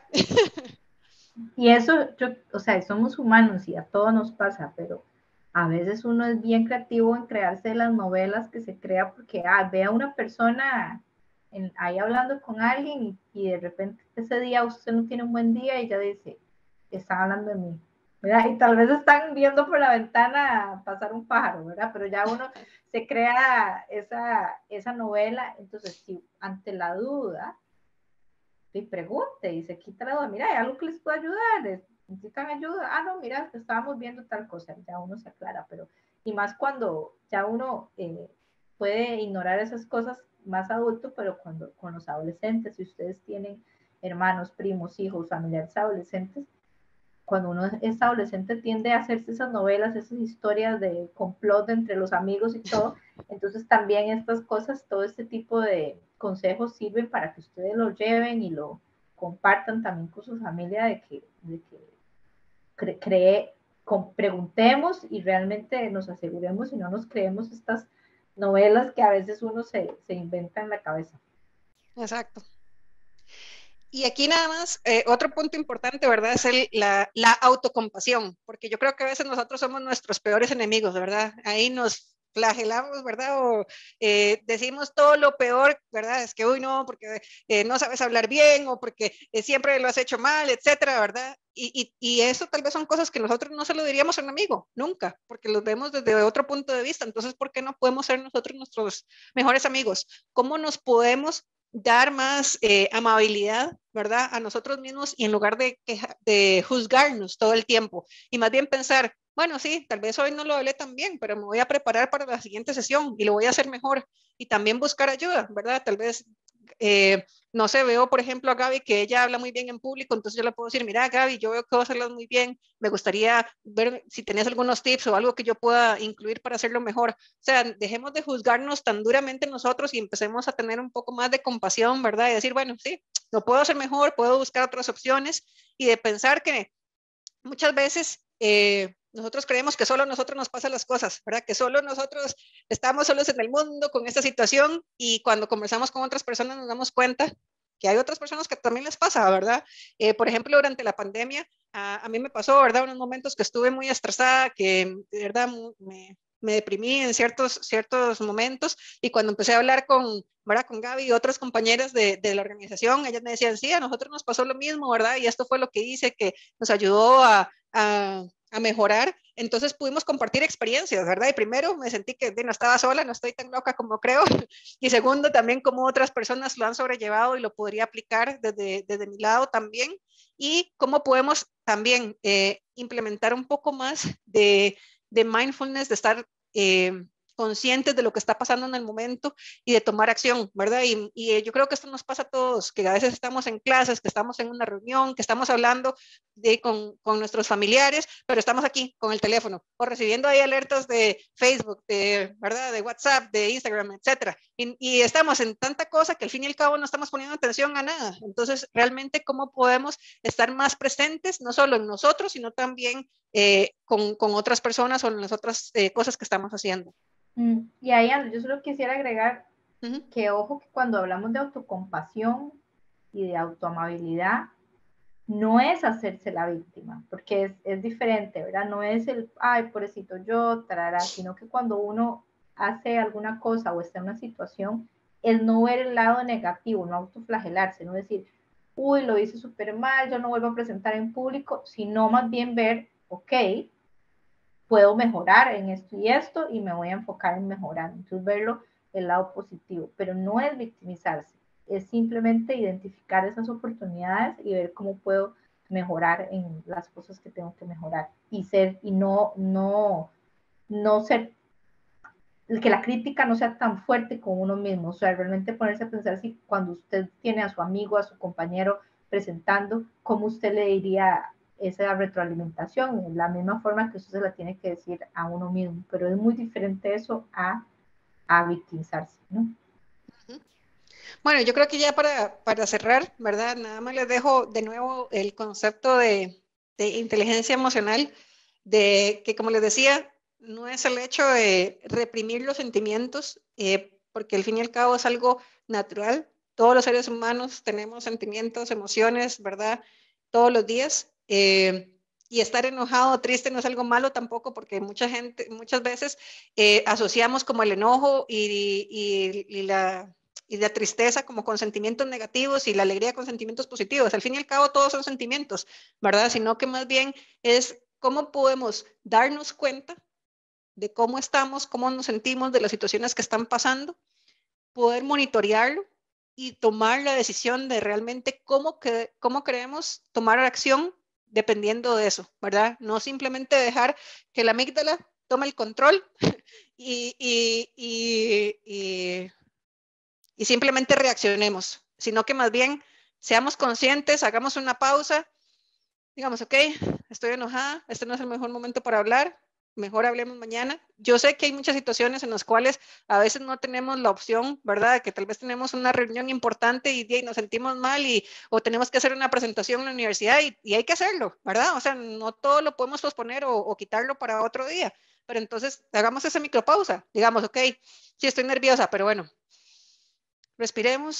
Y eso, o sea, somos humanos y a todos nos pasa, pero a veces uno es bien creativo en crearse las novelas que se crea porque ve a una persona ahí hablando con alguien y de repente ese día usted no tiene un buen día y ya dice, están hablando de mí, ¿verdad? Y tal vez están viendo por la ventana pasar un pájaro, ¿verdad? Pero ya uno se crea esa novela, entonces si ante la duda, y pregunte y se quita la duda, mira, ¿hay algo que les pueda ayudar? ¿Necesitan ayuda? No, mira, estábamos viendo tal cosa, ya uno se aclara, pero y más cuando ya uno puede ignorar esas cosas más adulto, pero cuando con los adolescentes, si ustedes tienen hermanos, primos, hijos, familiares adolescentes, cuando uno es adolescente tiende a hacerse esas novelas, esas historias de complot entre los amigos y todo, entonces también estas cosas, todo este tipo de consejos sirven para que ustedes lo lleven y lo compartan también con su familia de que preguntemos y realmente nos aseguremos y no nos creemos estas novelas que a veces uno se inventa en la cabeza. Exacto. Y aquí nada más, otro punto importante, ¿verdad? Es la autocompasión, porque yo creo que a veces nosotros somos nuestros peores enemigos, ¿verdad? Ahí nos flagelamos, ¿verdad? O decimos todo lo peor, ¿verdad? Es que, uy, no, porque no sabes hablar bien o porque siempre lo has hecho mal, etcétera, ¿verdad? Y eso tal vez son cosas que nosotros no se lo diríamos a un amigo, nunca, porque los vemos desde otro punto de vista. Entonces, ¿por qué no podemos ser nosotros nuestros mejores amigos? ¿Cómo nos podemos dar más amabilidad, ¿verdad? A nosotros mismos y en lugar de juzgarnos todo el tiempo y más bien pensar, bueno, sí, tal vez hoy no lo hablé tan bien, pero me voy a preparar para la siguiente sesión y lo voy a hacer mejor y también buscar ayuda, ¿verdad? Tal vez, no sé, veo por ejemplo a Gaby que ella habla muy bien en público, entonces yo le puedo decir, mira Gaby, yo veo que vos hablas muy bien, me gustaría ver si tenés algunos tips o algo que yo pueda incluir para hacerlo mejor. O sea, dejemos de juzgarnos tan duramente nosotros y empecemos a tener un poco más de compasión, ¿verdad? Y decir, bueno, sí, lo puedo hacer mejor, puedo buscar otras opciones y de pensar que muchas veces nosotros creemos que solo a nosotros nos pasan las cosas, ¿verdad? Que solo nosotros estamos solos en el mundo con esta situación y cuando conversamos con otras personas nos damos cuenta que hay otras personas que también les pasa, ¿verdad? Por ejemplo, durante la pandemia, a mí me pasó, ¿verdad? Unos momentos que estuve muy estresada, que de verdad me deprimí en ciertos momentos y cuando empecé a hablar ¿verdad? Con Gaby y otras compañeras de la organización, ellas me decían, sí, a nosotros nos pasó lo mismo, ¿verdad? Y esto fue lo que hice, que nos ayudó a mejorar Entonces pudimos compartir experiencias, ¿verdad? Y primero me sentí que no estaba sola, no estoy tan loca como creo. Y segundo, también cómo otras personas lo han sobrellevado y lo podría aplicar desde mi lado también. Y cómo podemos también implementar un poco más de mindfulness, de estar conscientes de lo que está pasando en el momento y de tomar acción, ¿verdad? Y yo creo que esto nos pasa a todos, que a veces estamos en clases, que estamos en una reunión, que estamos hablando con nuestros familiares, pero estamos aquí con el teléfono o recibiendo ahí alertas de Facebook, ¿verdad? De WhatsApp, de Instagram, etcétera. Y estamos en tanta cosa que al fin y al cabo no estamos poniendo atención a nada. Entonces, realmente, ¿cómo podemos estar más presentes, no solo en nosotros, sino también con otras personas o en las otras cosas que estamos haciendo? Y ahí, André, yo solo quisiera agregar que ojo que cuando hablamos de autocompasión y de autoamabilidad, no es hacerse la víctima, porque es diferente, ¿verdad? No es el, ay, pobrecito yo, tarará, sino que cuando uno hace alguna cosa o está en una situación, es no ver el lado negativo, no autoflagelarse, no decir, uy, lo hice súper mal, yo no vuelvo a presentar en público, sino más bien ver, ok, puedo mejorar en esto y me voy a enfocar en mejorar. Entonces, verlo el lado positivo, pero no es victimizarse, es simplemente identificar esas oportunidades y ver cómo puedo mejorar en las cosas que tengo que mejorar y no ser, que la crítica no sea tan fuerte con uno mismo, o sea, realmente ponerse a pensar si cuando usted tiene a su amigo, a su compañero presentando, cómo usted le diría esa retroalimentación, la misma forma que usted se la tiene que decir a uno mismo, pero es muy diferente eso a victimizarse, ¿no? Bueno, yo creo que ya para cerrar, ¿verdad? Nada más les dejo de nuevo el concepto de inteligencia emocional, de que, como les decía, no es el hecho de reprimir los sentimientos, porque al fin y al cabo es algo natural. Todos los seres humanos tenemos sentimientos, emociones, ¿verdad? Todos los días. Y estar enojado o triste no es algo malo tampoco, porque muchas veces asociamos como el enojo y la tristeza como con sentimientos negativos y la alegría con sentimientos positivos. Al fin y al cabo todos son sentimientos, ¿verdad? Sino que más bien es cómo podemos darnos cuenta de cómo estamos, cómo nos sentimos, de las situaciones que están pasando, poder monitorearlo y tomar la decisión de realmente cómo queremos tomar acción dependiendo de eso, ¿verdad? No simplemente dejar que la amígdala tome el control y simplemente reaccionemos, sino que más bien seamos conscientes, hagamos una pausa, digamos, ok, estoy enojada, este no es el mejor momento para hablar, mejor hablemos mañana. Yo sé que hay muchas situaciones en las cuales a veces no tenemos la opción, ¿verdad? Que tal vez tenemos una reunión importante y nos sentimos mal o tenemos que hacer una presentación en la universidad y hay que hacerlo, ¿verdad? O sea, no todo lo podemos posponer o quitarlo para otro día, pero entonces hagamos esa micropausa, digamos, ok, sí estoy nerviosa, pero bueno, respiremos.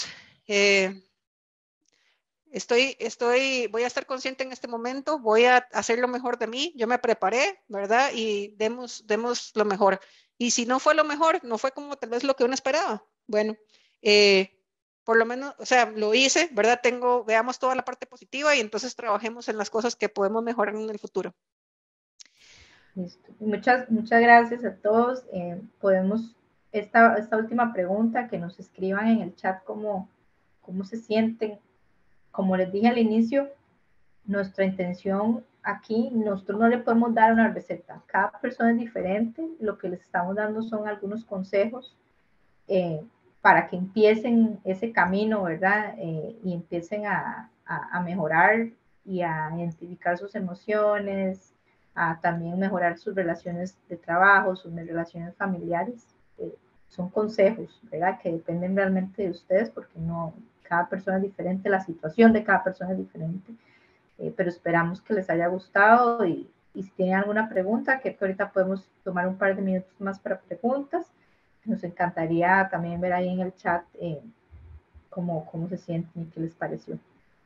Voy a estar consciente en este momento, voy a hacer lo mejor de mí, yo me preparé, ¿verdad? Y demos lo mejor. Y si no fue lo mejor, no fue como tal vez lo que uno esperaba. Bueno, por lo menos, o sea, lo hice, ¿verdad? Veamos toda la parte positiva y entonces trabajemos en las cosas que podemos mejorar en el futuro. Listo. Muchas gracias a todos. Podemos, esta última pregunta, que nos escriban en el chat cómo se sienten. Como les dije al inicio, nuestra intención aquí, nosotros no le podemos dar una receta. Cada persona es diferente. Lo que les estamos dando son algunos consejos para que empiecen ese camino, ¿verdad? Y empiecen a mejorar y a identificar sus emociones, a también mejorar sus relaciones de trabajo, sus relaciones familiares. Son consejos, ¿verdad? Que dependen realmente de ustedes, porque no, cada persona es diferente, la situación de cada persona es diferente, pero esperamos que les haya gustado y si tienen alguna pregunta, que ahorita podemos tomar un par de minutos más para preguntas. Nos encantaría también ver ahí en el chat cómo se sienten y qué les pareció.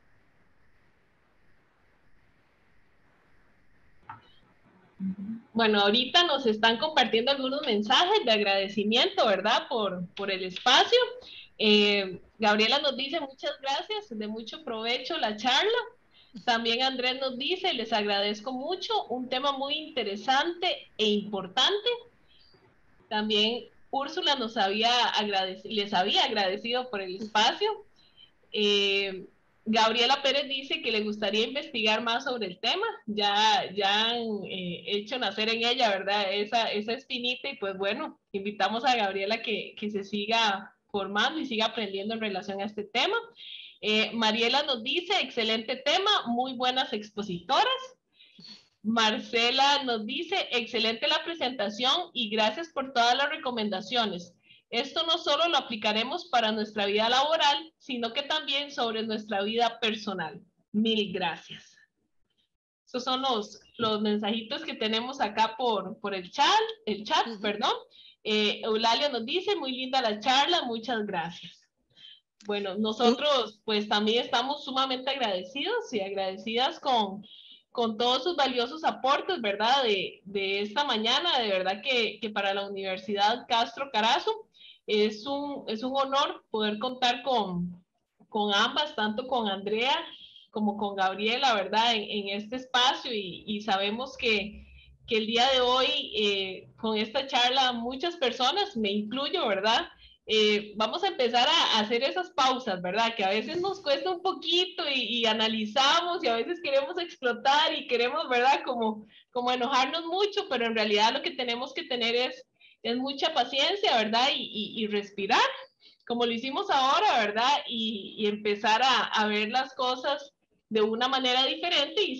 Bueno, ahorita nos están compartiendo algunos mensajes de agradecimiento, ¿verdad? Por el espacio. Gabriela nos dice muchas gracias, de mucho provecho la charla. También Andrés nos dice, les agradezco mucho, un tema muy interesante e importante. También Úrsula les había agradecido por el espacio. Gabriela Pérez dice que le gustaría investigar más sobre el tema. Ya han hecho nacer en ella, ¿verdad? Esa espinita, y pues bueno, invitamos a Gabriela que se siga formando y siga aprendiendo en relación a este tema. Mariela nos dice, excelente tema, muy buenas expositoras. Marcela nos dice, excelente la presentación y gracias por todas las recomendaciones. Esto no solo lo aplicaremos para nuestra vida laboral, sino que también sobre nuestra vida personal. Mil gracias. Esos son los mensajitos que tenemos acá por el chat, perdón. Eulalia nos dice, muy linda la charla, muchas gracias. Bueno, nosotros pues también estamos sumamente agradecidos y agradecidas con todos sus valiosos aportes, ¿verdad? De esta mañana, de verdad que para la Universidad Castro Carazo es un honor poder contar con ambas, tanto con Andrea como con Gabriela, ¿verdad? En este espacio y sabemos que el día de hoy, con esta charla, muchas personas, me incluyo, ¿verdad? Vamos a empezar a hacer esas pausas, ¿verdad? Que a veces nos cuesta un poquito y analizamos y a veces queremos explotar y queremos, ¿verdad? Como enojarnos mucho, pero en realidad lo que tenemos que tener es mucha paciencia, ¿verdad? Y respirar, como lo hicimos ahora, ¿verdad? Y empezar a ver las cosas de una manera diferente y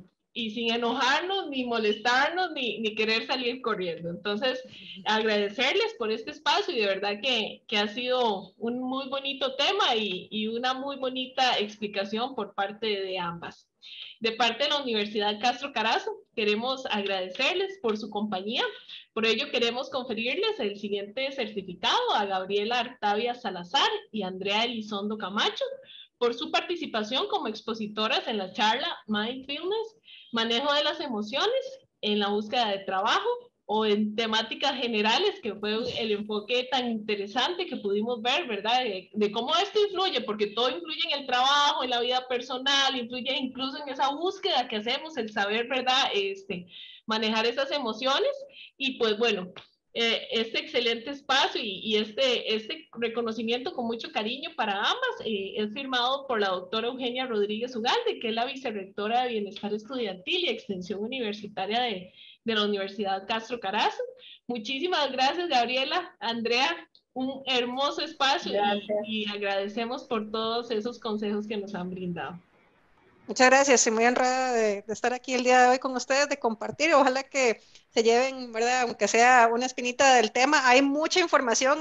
sin enojarnos, ni molestarnos, ni querer salir corriendo. Entonces, agradecerles por este espacio y de verdad que ha sido un muy bonito tema y una muy bonita explicación por parte de ambas. De parte de la Universidad Castro Carazo, queremos agradecerles por su compañía. Por ello, queremos conferirles el siguiente certificado a Gabriela Artavia Salazar y Andrea Elizondo Camacho por su participación como expositoras en la charla Mindfulness, manejo de las emociones en la búsqueda de trabajo, o en temáticas generales, que fue el enfoque tan interesante que pudimos ver, ¿verdad? De cómo esto influye, porque todo influye en el trabajo, en la vida personal, influye incluso en esa búsqueda que hacemos, el saber, ¿verdad? Manejar esas emociones. Y pues bueno, este excelente espacio y este reconocimiento con mucho cariño para ambas es firmado por la doctora Eugenia Rodríguez Ugalde, que es la vicerrectora de Bienestar Estudiantil y Extensión Universitaria de la Universidad Castro Carazo. Muchísimas gracias, Gabriela, Andrea, un hermoso espacio y agradecemos por todos esos consejos que nos han brindado. Muchas gracias, y muy honrada de estar aquí el día de hoy con ustedes, de compartir. Ojalá que se lleven, ¿verdad? Aunque sea una espinita del tema. Hay mucha información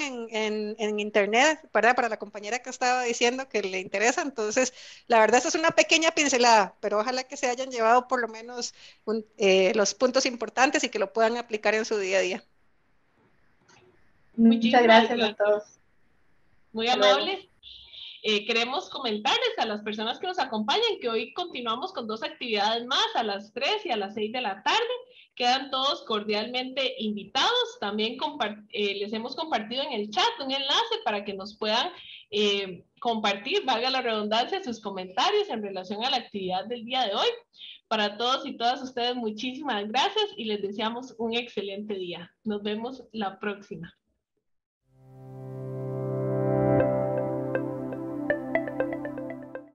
en internet, ¿verdad? Para la compañera que estaba diciendo que le interesa. Entonces, la verdad, esta es una pequeña pincelada, pero ojalá que se hayan llevado por lo menos los puntos importantes y que lo puedan aplicar en su día a día. Muchas gracias a todos. Muy amable. Queremos comentarles a las personas que nos acompañan que hoy continuamos con 2 actividades más, a las 3 y a las 6 de la tarde. Quedan todos cordialmente invitados. También les hemos compartido en el chat un enlace para que nos puedan compartir, valga la redundancia, sus comentarios en relación a la actividad del día de hoy. Para todos y todas ustedes, muchísimas gracias y les deseamos un excelente día. Nos vemos la próxima.